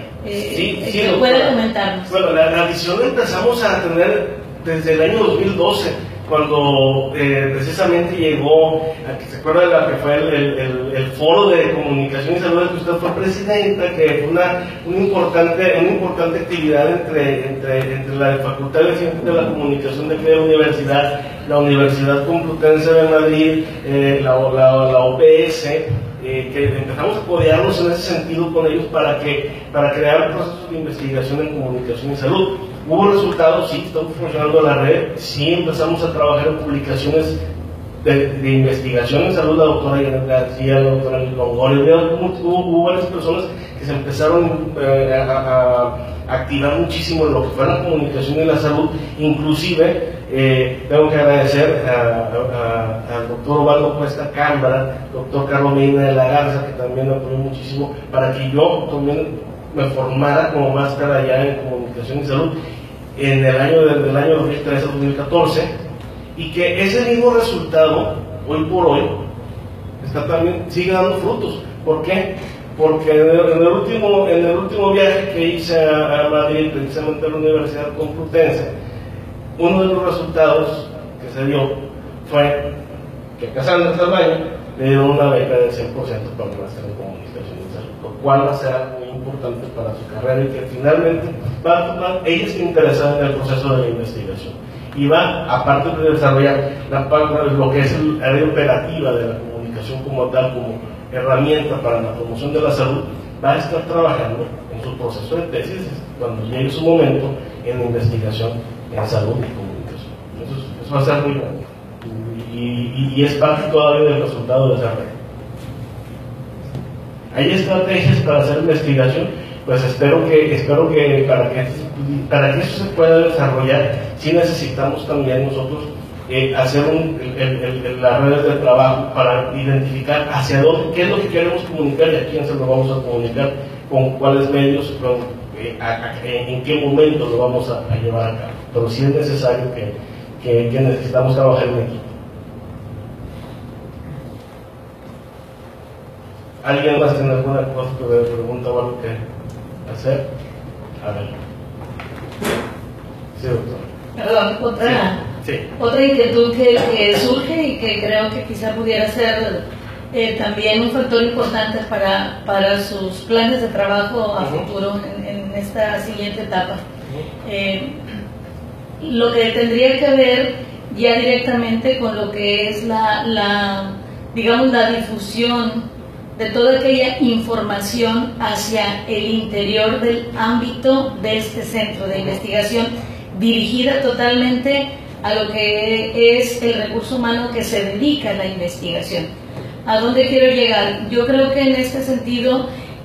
S6: que pueda comentarnos.
S2: Bueno, la visión la empezamos a tener desde el año 2012, cuando precisamente llegó, ¿se acuerda de la que fue el foro de comunicación y salud que usted fue presidenta, que fue una importante actividad entre la Facultad de Ciencias de la Comunicación de la Universidad Complutense de Madrid, la OPS, que empezamos a apoyarnos en ese sentido con ellos para crear procesos de investigación en comunicación y salud? Hubo resultados, sí, estamos funcionando la red, sí empezamos a trabajar en publicaciones de investigación en salud, la doctora Janet García, la doctora Longorio, hubo varias personas que se empezaron a activar muchísimo en lo que fue la comunicación y la salud. Inclusive tengo que agradecer al doctor Ovaldo Cuesta Cámara, doctor Carlos Medina de la Garza, que también me apoyó muchísimo para que yo también me formara como máster allá en comunicación y salud en el año 2013 a 2014, y que ese mismo resultado hoy por hoy sigue dando frutos. ¿Por qué? Porque en el último viaje que hice a Madrid, precisamente a la Universidad Complutense, uno de los resultados que se dio fue que Cassandra Salvaño le dieron una beca del 100% para un máster en comunicación y salud, lo cual va a ser muy importante para su carrera, y que finalmente ella está interesada en el proceso de la investigación y va, aparte de desarrollar lo que es el área operativa de la comunicación como tal, como herramienta para la promoción de la salud, va a estar trabajando en su proceso de tesis cuando llegue su momento en la investigación en salud y comunicación. Entonces, eso va a ser muy grande y es parte todavía del resultado de esa red. Hay estrategias para hacer investigación, pues espero que para que eso se pueda desarrollar, sí necesitamos también nosotros hacer las redes de trabajo para identificar hacia dónde, qué es lo que queremos comunicar y a quién se lo vamos a comunicar, con cuáles medios, en qué momento lo vamos a llevar a cabo. Pero sí es necesario que necesitamos trabajar en equipo. ¿Alguien más tiene alguna cosa que me pregunta o algo que hacer? A ver. Sí, doctor.
S6: Perdón,
S2: sí.
S6: Otra inquietud que surge y que creo que quizá pudiera ser también un factor importante para sus planes de trabajo a futuro en esta siguiente etapa. Lo que tendría que ver ya directamente con lo que es digamos, la difusión de toda aquella información hacia el interior del ámbito de este centro de investigación, dirigida totalmente a lo que es el recurso humano que se dedica a la investigación. ¿A dónde quiero llegar? Yo creo que en este sentido,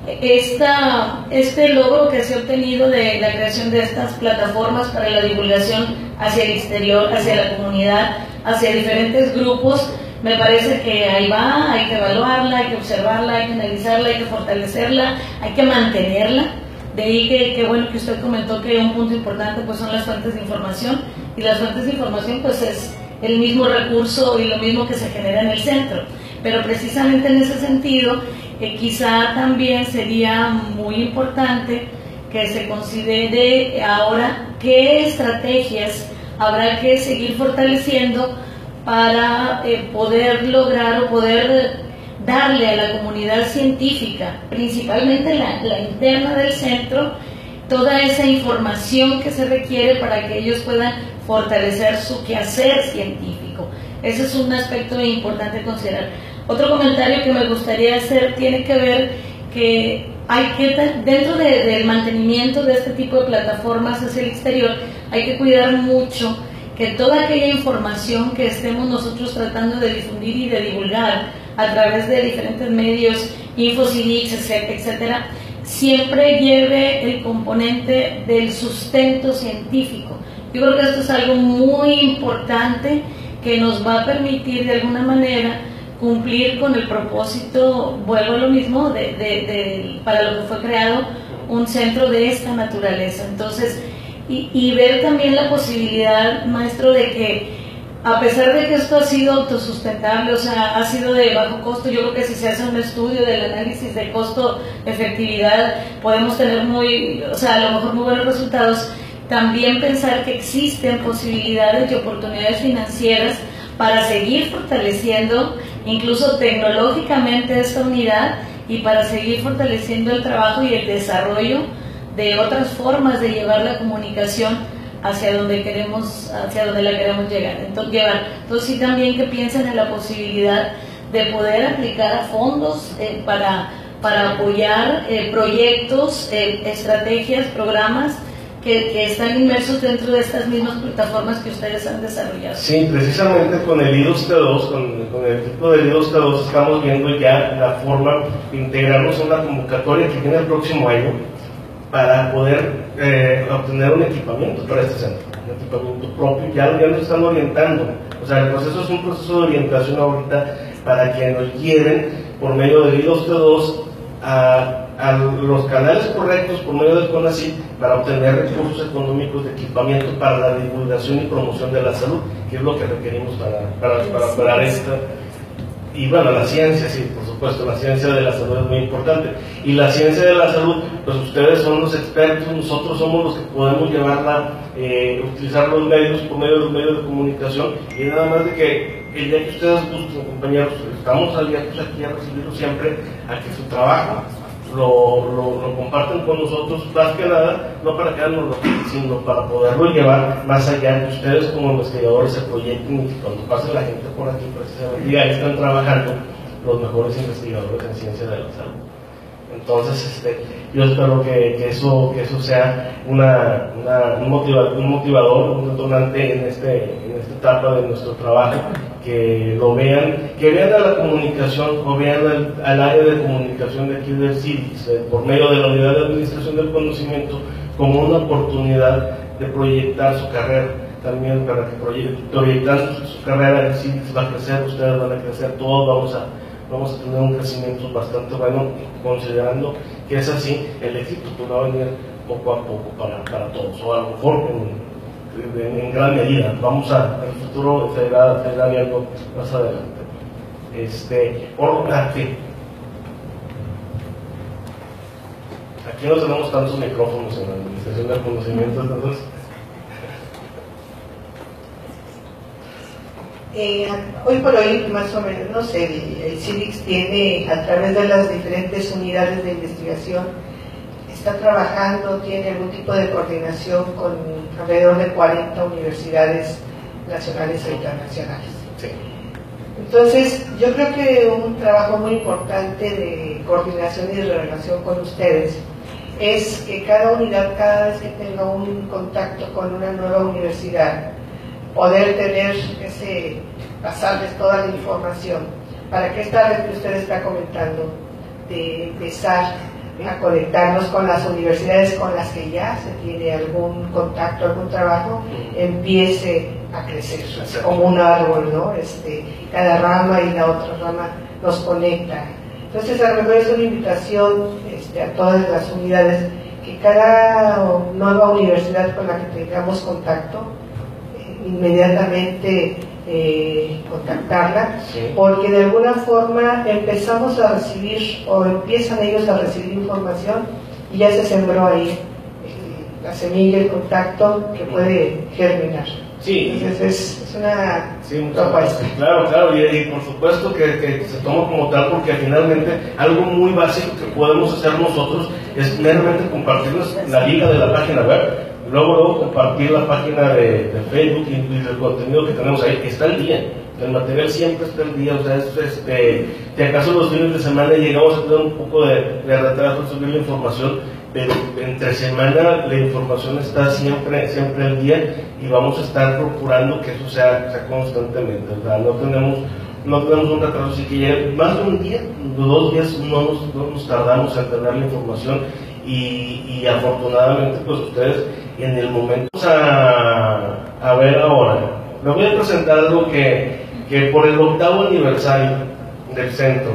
S6: este logro que se ha obtenido de la creación de estas plataformas para la divulgación hacia el exterior, hacia la comunidad, hacia diferentes grupos, me parece que ahí va, hay que evaluarla, hay que observarla, hay que analizarla, hay que fortalecerla, hay que mantenerla. De ahí que bueno que usted comentó que un punto importante pues son las fuentes de información, y las fuentes de información pues es el mismo recurso y lo mismo que se genera en el centro. Pero precisamente en ese sentido, quizá también sería muy importante que se considere ahora qué estrategias habrá que seguir fortaleciendo para poder lograr o poder darle a la comunidad científica, principalmente la interna del centro, toda esa información que se requiere para que ellos puedan fortalecer su quehacer científico. Ese es un aspecto importante considerar. Otro comentario que me gustaría hacer tiene que ver que hay que, dentro del mantenimiento de este tipo de plataformas hacia el exterior, hay que cuidar mucho que toda aquella información que estemos nosotros tratando de difundir y de divulgar a través de diferentes medios, InfoCDX, etcétera, siempre lleve el componente del sustento científico. Yo creo que esto es algo muy importante que nos va a permitir de alguna manera cumplir con el propósito, vuelvo a lo mismo, para lo que fue creado un centro de esta naturaleza. Entonces, y ver también la posibilidad, maestro, de que a pesar de que esto ha sido autosustentable, o sea, ha sido de bajo costo, yo creo que si se hace un estudio del análisis de costo-efectividad, podemos tener a lo mejor muy buenos resultados, también pensar que existen posibilidades y oportunidades financieras para seguir fortaleciendo incluso tecnológicamente esta unidad y para seguir fortaleciendo el trabajo y el desarrollo de otras formas de llevar la comunicación hacia donde la queremos llegar. Entonces sí, también que piensen en la posibilidad de poder aplicar a fondos para apoyar proyectos, estrategias, programas que están inmersos dentro de estas mismas plataformas que ustedes han desarrollado.
S2: Sí, precisamente con el I2T2, con el equipo del I2T2 estamos viendo ya la forma de integrarnos en la convocatoria que viene el próximo año para poder obtener un equipamiento para este centro, un equipamiento propio. Ya nos están orientando, o sea, el proceso es un proceso de orientación ahorita para quienes nos quieren por medio del I2T2 a los canales correctos por medio del CONACYT para obtener recursos económicos de equipamiento para la divulgación y promoción de la salud, que es lo que requerimos para esta. Y bueno, la ciencia, sí, por supuesto, la ciencia de la salud es muy importante. Y la ciencia de la salud, pues ustedes son los expertos, nosotros somos los que podemos llevarla, utilizar los medios por medio de los medios de comunicación. Y nada más de que el día que ustedes gusten, compañeros, estamos abiertos aquí a recibirlos siempre, a que su trabajo lo comparten con nosotros, más que nada, no para quedarnos aquí, sino para poderlo llevar más allá, que ustedes como investigadores se proyecten y que cuando pase la gente por aquí, precisamente, ya están trabajando los mejores investigadores en ciencia de la salud. Entonces, yo espero que eso sea un motivador, un detonante en esta etapa de nuestro trabajo, que lo vean, a la comunicación, o vean al área de comunicación de aquí del CIDIX, por medio de la Unidad de Administración del Conocimiento, como una oportunidad de proyectar su carrera. También para que proyectando su carrera, el CIDIX va a crecer, ustedes van a crecer, todos vamos a tener un crecimiento bastante bueno, considerando que es así, el éxito va a venir poco a poco para todos, o a lo mejor en gran medida. El futuro se irá viendo más adelante. Aquí no tenemos tantos micrófonos en la Administración del Conocimiento, entonces.
S5: Hoy por hoy, más o menos, no sé, el CIDIX tiene, a través de las diferentes unidades de investigación, está trabajando, tiene algún tipo de coordinación con alrededor de 40 universidades nacionales e internacionales.
S2: Sí.
S5: Entonces, yo creo que un trabajo muy importante de coordinación y de relación con ustedes es que cada unidad, cada vez que tenga un contacto con una nueva universidad, poder tener pasarles toda la información para que esta red que usted está comentando de empezar a conectarnos con las universidades con las que ya se tiene algún contacto, algún trabajo, empiece a crecer como un árbol, ¿no? Cada rama y la otra rama nos conecta. Entonces, a lo mejor es una invitación a todas las unidades, que cada nueva universidad con la que tengamos contacto, inmediatamente contactarla, sí, porque de alguna forma empezamos a recibir, o empiezan ellos a recibir información, y ya se sembró ahí la semilla, el contacto que puede germinar.
S2: Sí.
S5: Entonces es una propuesta.
S2: Claro, y por supuesto que se toma como tal, porque finalmente algo muy básico que podemos hacer nosotros es meramente compartirnos la liga de la página web, luego compartir la página de Facebook y el contenido que tenemos ahí, que está al día. El material siempre está al día, o sea, si acaso los fines de semana llegamos a tener un poco de retraso en subir la información, pero entre semana la información está siempre al día, y vamos a estar procurando que eso sea constantemente. O sea, no tenemos un retraso, así que ya más de un día, 2 días no nos tardamos en tener la información, y afortunadamente pues ustedes en el momento. Vamos a ver ahora, les voy a presentar algo que por el 8º aniversario del centro,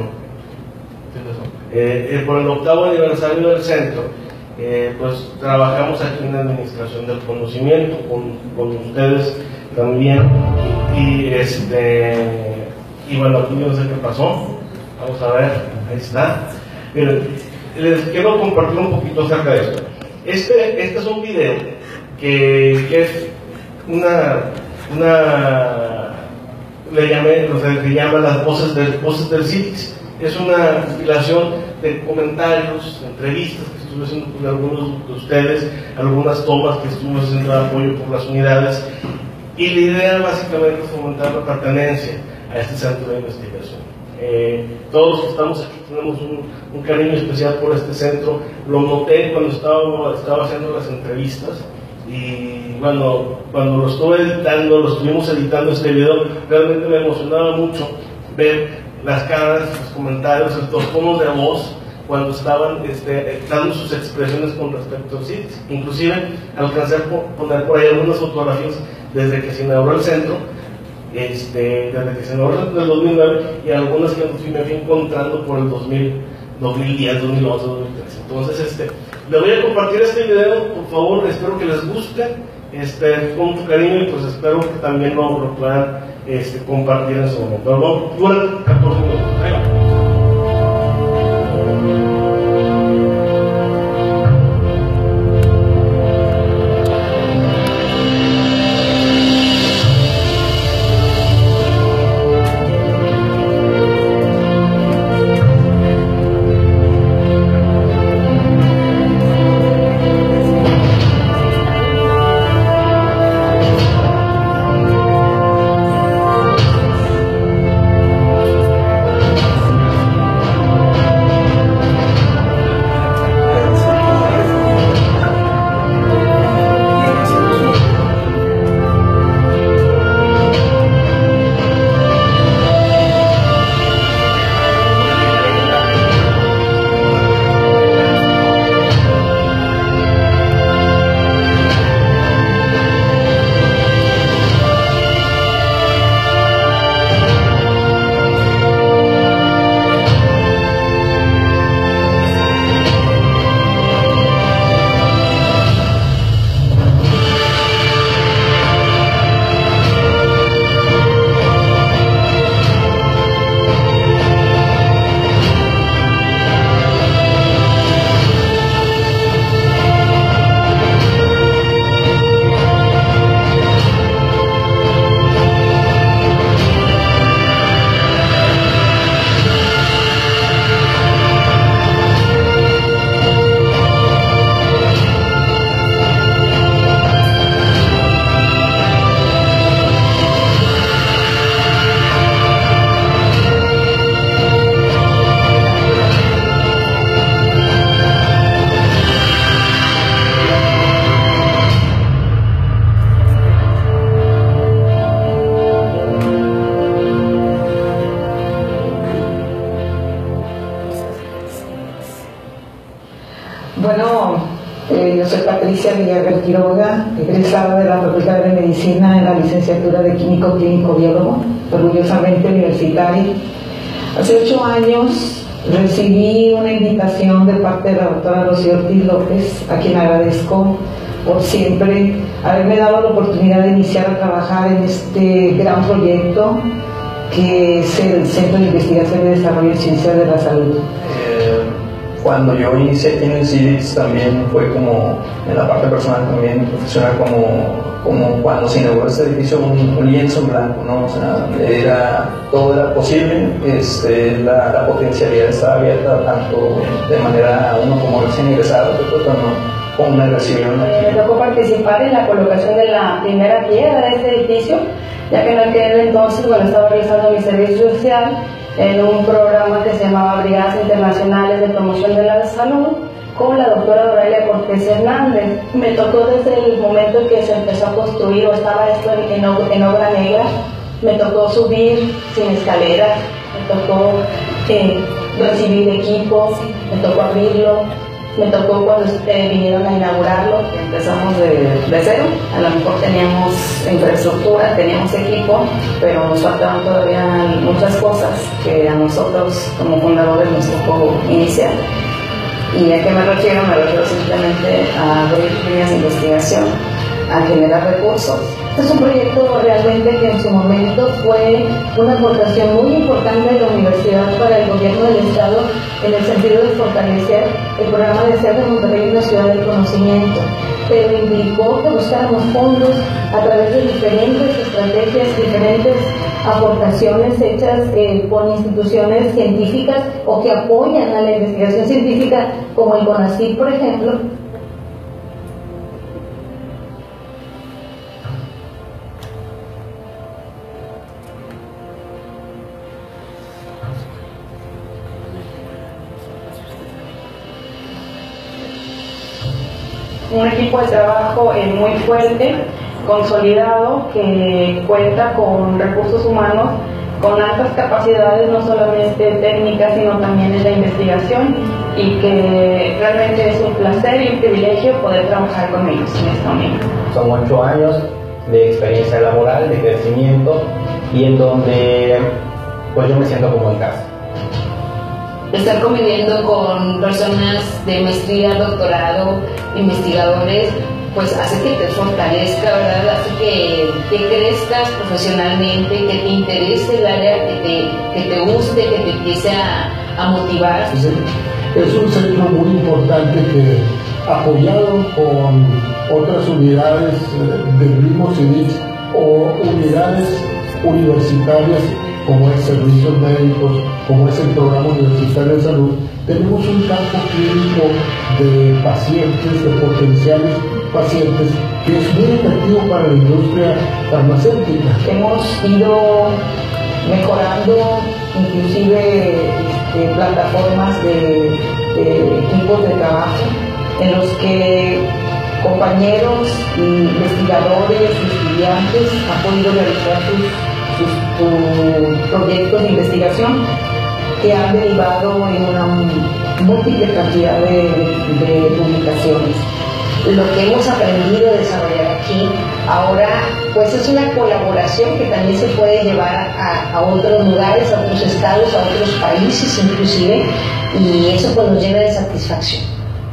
S2: pues trabajamos aquí en la Administración del Conocimiento con ustedes también, y bueno, aquí no sé qué pasó, vamos a ver, ahí está. Miren, les quiero compartir un poquito acerca de esto. Este es un video que es se llama las voces del CITIS. Es una compilación de comentarios, entrevistas que estuve haciendo con algunos de ustedes, algunas tomas que estuve haciendo de apoyo por las unidades, y la idea básicamente es fomentar la pertenencia a este centro de investigación. Todos los que estamos aquí tenemos un cariño especial por este centro. Lo noté cuando estaba haciendo las entrevistas, y bueno, cuando lo estuvimos editando este video, realmente me emocionaba mucho ver las caras, los comentarios, los tonos de voz cuando estaban dando sus expresiones con respecto al CITIS. Inclusive alcancé a poner por ahí algunas fotografías desde que se inauguró el centro, desde que se inauguró en el 2009, y algunas que me fui encontrando por el 2010, 2011, 2013. Entonces, le voy a compartir este video, por favor, espero que les guste, con mucho cariño, y pues espero que también lo puedan compartir en su momento. Dura 14 minutos. Ahí va.
S5: Yo soy Patricia Villagra Quiroga, egresada de la Facultad de Medicina en la licenciatura de Químico Clínico Biólogo, orgullosamente universitaria. Hace 8 años recibí una invitación de parte de la doctora Rocío Ortiz López, a quien agradezco por siempre haberme dado la oportunidad de iniciar a trabajar en este gran proyecto que es el Centro de Investigación y Desarrollo en Ciencias de la Salud.
S4: Cuando yo inicié aquí en el CITIS también fue como, en la parte personal también, profesional, como cuando se inauguró este edificio, un lienzo en blanco, ¿no? O sea, todo era posible, la potencialidad estaba abierta tanto de manera a uno como recién ingresado, como me recibieron aquí.
S7: Me tocó participar en la colocación de la primera piedra de este edificio, ya que en aquel entonces, cuando estaba realizando mi servicio social, en un programa que se llamaba Brigadas Internacionales de Promoción de la Salud, con la doctora Doralia Cortés Hernández. Me tocó desde el momento en que se empezó a construir o estaba esto en obra negra, me tocó subir sin escaleras, me tocó recibir equipos, me tocó abrirlo, me tocó cuando vinieron a inaugurarlo. Empezamos de cero, a lo mejor teníamos infraestructura, teníamos equipo, pero nos faltaban todavía muchas cosas que a nosotros como fundadores nos tocó iniciar. ¿Y a qué me refiero? Me refiero simplemente a abrir líneas de investigación, a generar recursos Este es un proyecto realmente que en su momento fue una aportación muy importante de la universidad para el gobierno del estado en el sentido de fortalecer el programa de hacer de Monterrey una ciudad del conocimiento, pero implicó que buscáramos fondos a través de diferentes estrategias, diferentes aportaciones hechas por instituciones científicas o que apoyan a la investigación científica, como el CONACYT, por ejemplo. Un equipo de trabajo muy fuerte, consolidado, que cuenta con recursos humanos, con altas capacidades, no solamente técnicas, sino también en la investigación, y que realmente es un placer y un privilegio poder trabajar con ellos en este momento.
S8: Son 8 años de experiencia laboral, de crecimiento, y en donde pues yo me siento como en casa.
S9: Estar conviviendo con personas de maestría, doctorado, investigadores, pues hace que te fortalezca, ¿verdad? Hace que crezcas profesionalmente, que te interese el área, que te guste, que te empiece a motivar.
S10: Es un centro muy importante que, apoyado con otras unidades del mismo CIDIX o unidades universitarias, como es servicios médicos, como es el programa universitario de salud, tenemos un campo clínico de pacientes, de potenciales pacientes, que es muy efectivo para la industria farmacéutica.
S7: Hemos ido mejorando inclusive plataformas de equipos de trabajo en los que compañeros, investigadores, estudiantes han podido realizar sus proyectos de investigación que han derivado en una múltiple cantidad de publicaciones.
S9: Lo que hemos aprendido a desarrollar aquí ahora pues es una colaboración que también se puede llevar a otros lugares, a otros estados, a otros países inclusive, y eso pues nos llena de satisfacción.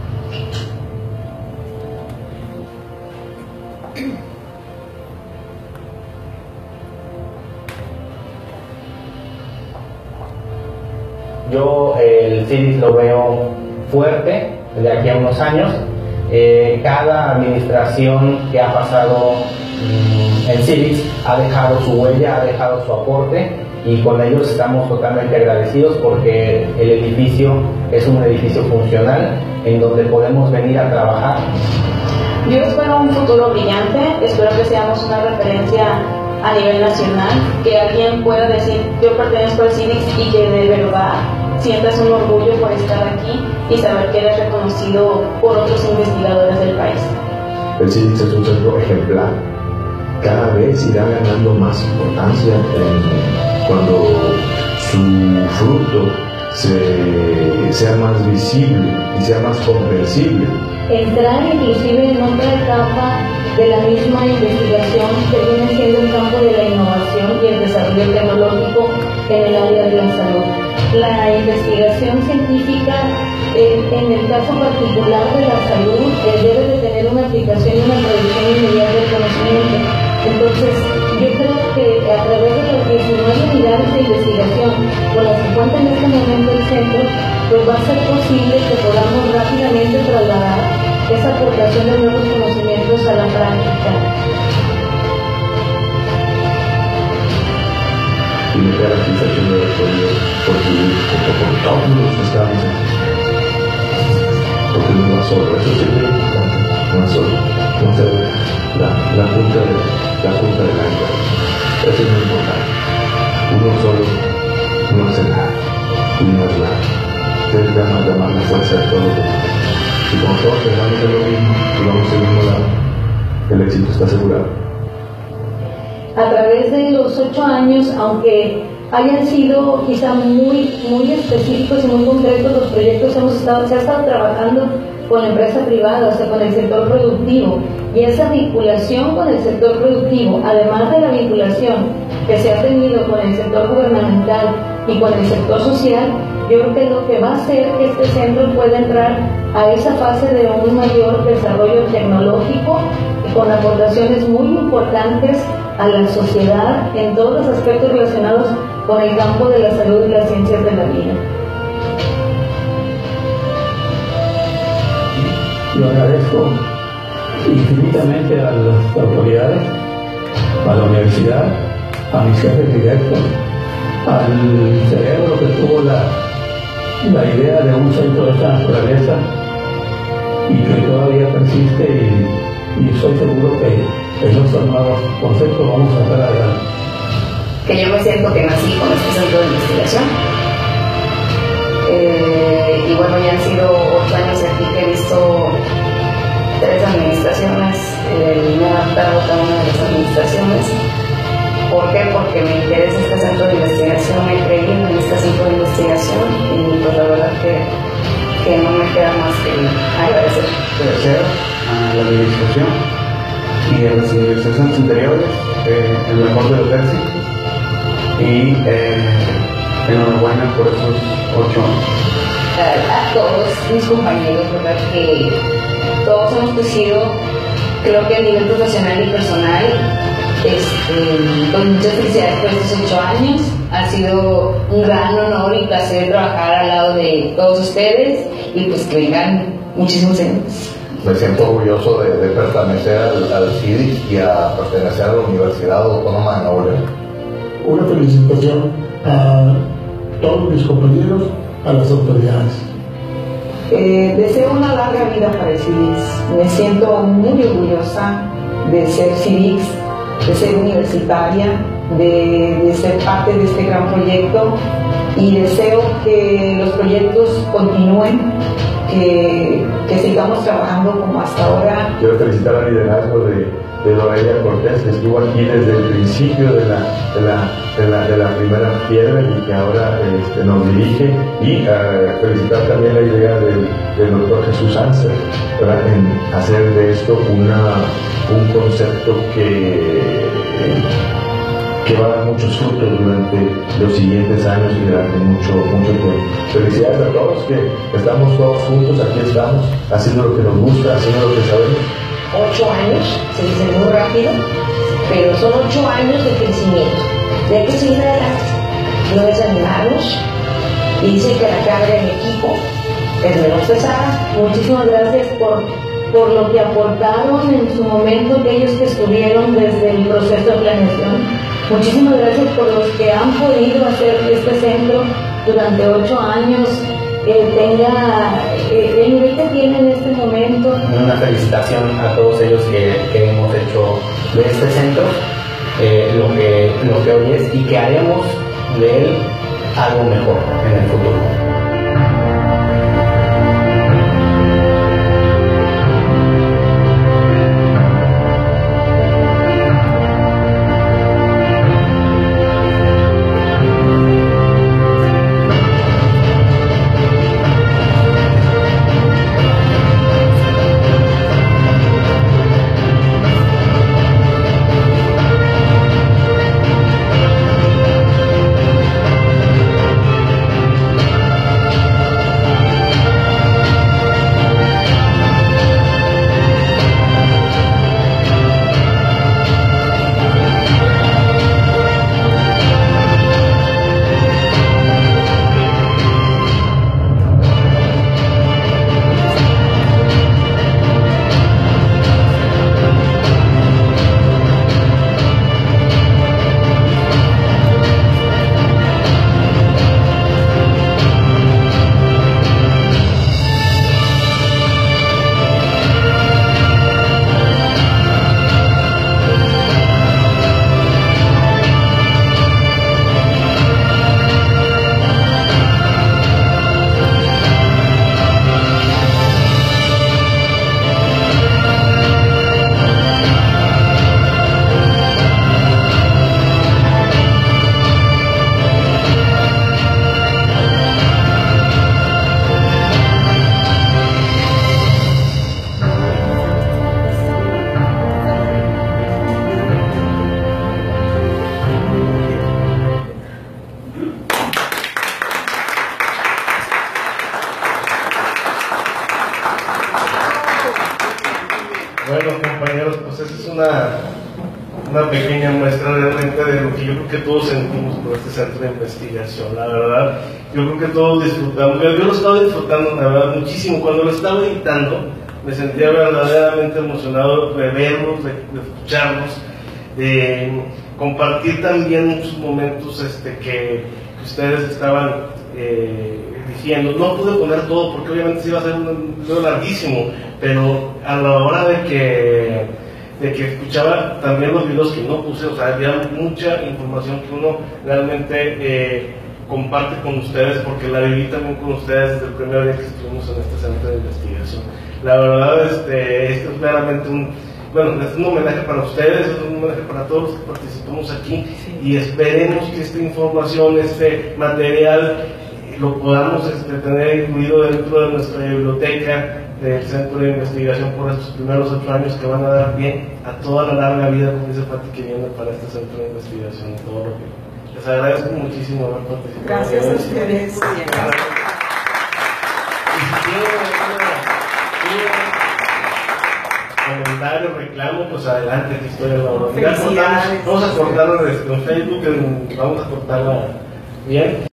S8: Yo el CIDIX lo veo fuerte de aquí a unos años. Cada administración que ha pasado en CIDIX ha dejado su huella, ha dejado su aporte, y con ellos estamos totalmente agradecidos porque el edificio es un edificio funcional en donde podemos venir a trabajar.
S7: Yo espero un futuro brillante, espero que seamos una referencia a nivel nacional, que alguien pueda decir yo pertenezco al CIDIX y que de verdad sientas un orgullo por estar aquí y saber que eres reconocido por otros investigadores del país.
S11: El CIDIX es un centro ejemplar, cada vez irá ganando más importancia cuando su fruto sea más visible y sea más comprensible.
S7: Entrar inclusive en otra etapa de la misma investigación que viene siendo el campo de la innovación y el desarrollo tecnológico en el área de la salud. La investigación científica, en el caso particular de la salud, debe de tener una aplicación y una producción inmediata del conocimiento. Entonces, yo creo que a través de las 19 unidades de investigación con las que cuenta en este momento el centro, pues va a ser posible que podamos rápidamente trasladar esa aportación de nuevos conocimientos a la práctica.
S11: Y me da la sensación de haber podido construir junto con todos los que estamos aquí. Porque no va solo, eso es muy importante, no es solo, no ser la punta del iceberg. Eso es muy importante. Uno solo no hace nada, y no es nada. Ustedes llamar la fuerza de todos los demás. Y como todos pensamos en lo mismo y vamos al mismo lado, el éxito está asegurado.
S7: A través de los 8 años, aunque hayan sido quizá muy específicos y muy concretos los proyectos, se ha estado trabajando con la empresa privada, o sea, con el sector productivo, y esa vinculación con el sector productivo, además de la vinculación que se ha tenido con el sector gubernamental y con el sector social, yo creo que es lo que va a hacer que este centro pueda entrar a esa fase de un mayor desarrollo tecnológico
S6: con aportaciones muy importantes a la sociedad en todos los aspectos relacionados con el campo de la salud y las ciencias de la vida.
S10: Yo agradezco infinitamente a las autoridades, a la universidad, a mis jefes directos, al cerebro que tuvo la idea de un centro de esta naturaleza y que todavía persiste, y estoy seguro que en estos nuevos conceptos vamos a estar adelante.
S9: Que yo me siento que nací con este centro de investigación. Y bueno, ya han sido 8 años aquí que he visto 3 administraciones, me he adaptado a cada una de las administraciones. ¿Por qué? Porque me interesa este centro de investigación, he creído en este centro de investigación y pues la verdad que no me queda más que agradecer.
S3: Agradecer a la administración y a las administraciones anteriores, el mejor de los éxitos, y enhorabuena por esos 8 años.
S9: A todos mis compañeros, ¿verdad? Que todos hemos crecido, creo que a nivel profesional y personal, con muchas felicidades por estos 8 años. Ha sido un gran honor y placer trabajar al lado de todos ustedes y pues que vengan muchísimos años.
S11: Me siento orgulloso de pertenecer al CIDIC y a pertenecer a la Universidad Autónoma de Nuevo León.
S10: Una felicitación a todos mis compañeros, a las autoridades.
S5: Deseo una larga vida para el CIDIX. Me siento muy orgullosa de ser CIDIX, de ser universitaria, de ser parte de este gran proyecto, y deseo que los proyectos continúen, que sigamos trabajando como hasta ahora.
S11: Quiero felicitar al liderazgo de Lorelia Cortés, que estuvo aquí desde el principio de la primera piedra y que ahora nos dirige, y felicitar también la idea del doctor Jesús Anser, en hacer de esto un concepto que va a dar muchos frutos durante los siguientes años y durante mucho tiempo. Felicidades a todos, que estamos todos juntos, aquí estamos, haciendo lo que nos gusta, haciendo lo que sabemos.
S5: 8 años, se dice muy rápido, pero son 8 años de crecimiento. Y hay que seguir adelante, no desanimarnos, y dicen que la carga en equipo es menos pesada.
S6: Muchísimas gracias por lo que aportaron en su momento aquellos que estuvieron desde el proceso de planeación. Muchísimas gracias por los que han podido hacer que este centro durante 8 años tenga el nivel que tiene en este momento.
S8: Una felicitación a todos ellos que hemos hecho de este centro lo que hoy es, y que haremos de él algo mejor en el futuro.
S2: una pequeña muestra realmente de lo que yo creo que todos sentimos por este centro de investigación. La verdad, yo creo que todos disfrutamos. Yo lo estaba disfrutando, la verdad, muchísimo. Cuando lo estaba editando, me sentía verdaderamente emocionado de verlos, de escucharlos, de compartir también muchos momentos que ustedes estaban diciendo. No pude poner todo porque obviamente se iba a ser un video larguísimo, pero a la hora de que escuchaba también los videos que no puse, o sea, había mucha información que uno realmente comparte con ustedes, porque la viví también con ustedes desde el primer día que estuvimos en este centro de investigación. La verdad, esto es claramente es un homenaje para ustedes, es un homenaje para todos los que participamos aquí, y esperemos que esta información, este material, lo podamos tener incluido dentro de nuestra biblioteca del Centro de Investigación por estos primeros 8 años que van a dar pie a toda la larga vida, como dice Pati, que viene para este Centro de Investigación y todo lo que les agradezco muchísimo haber participado.
S12: Gracias a ustedes.
S2: Y si tienen comentario, reclamo, pues adelante, aquí estoy en la hora. Vamos a cortarlo en Facebook, vamos a cortarla bien.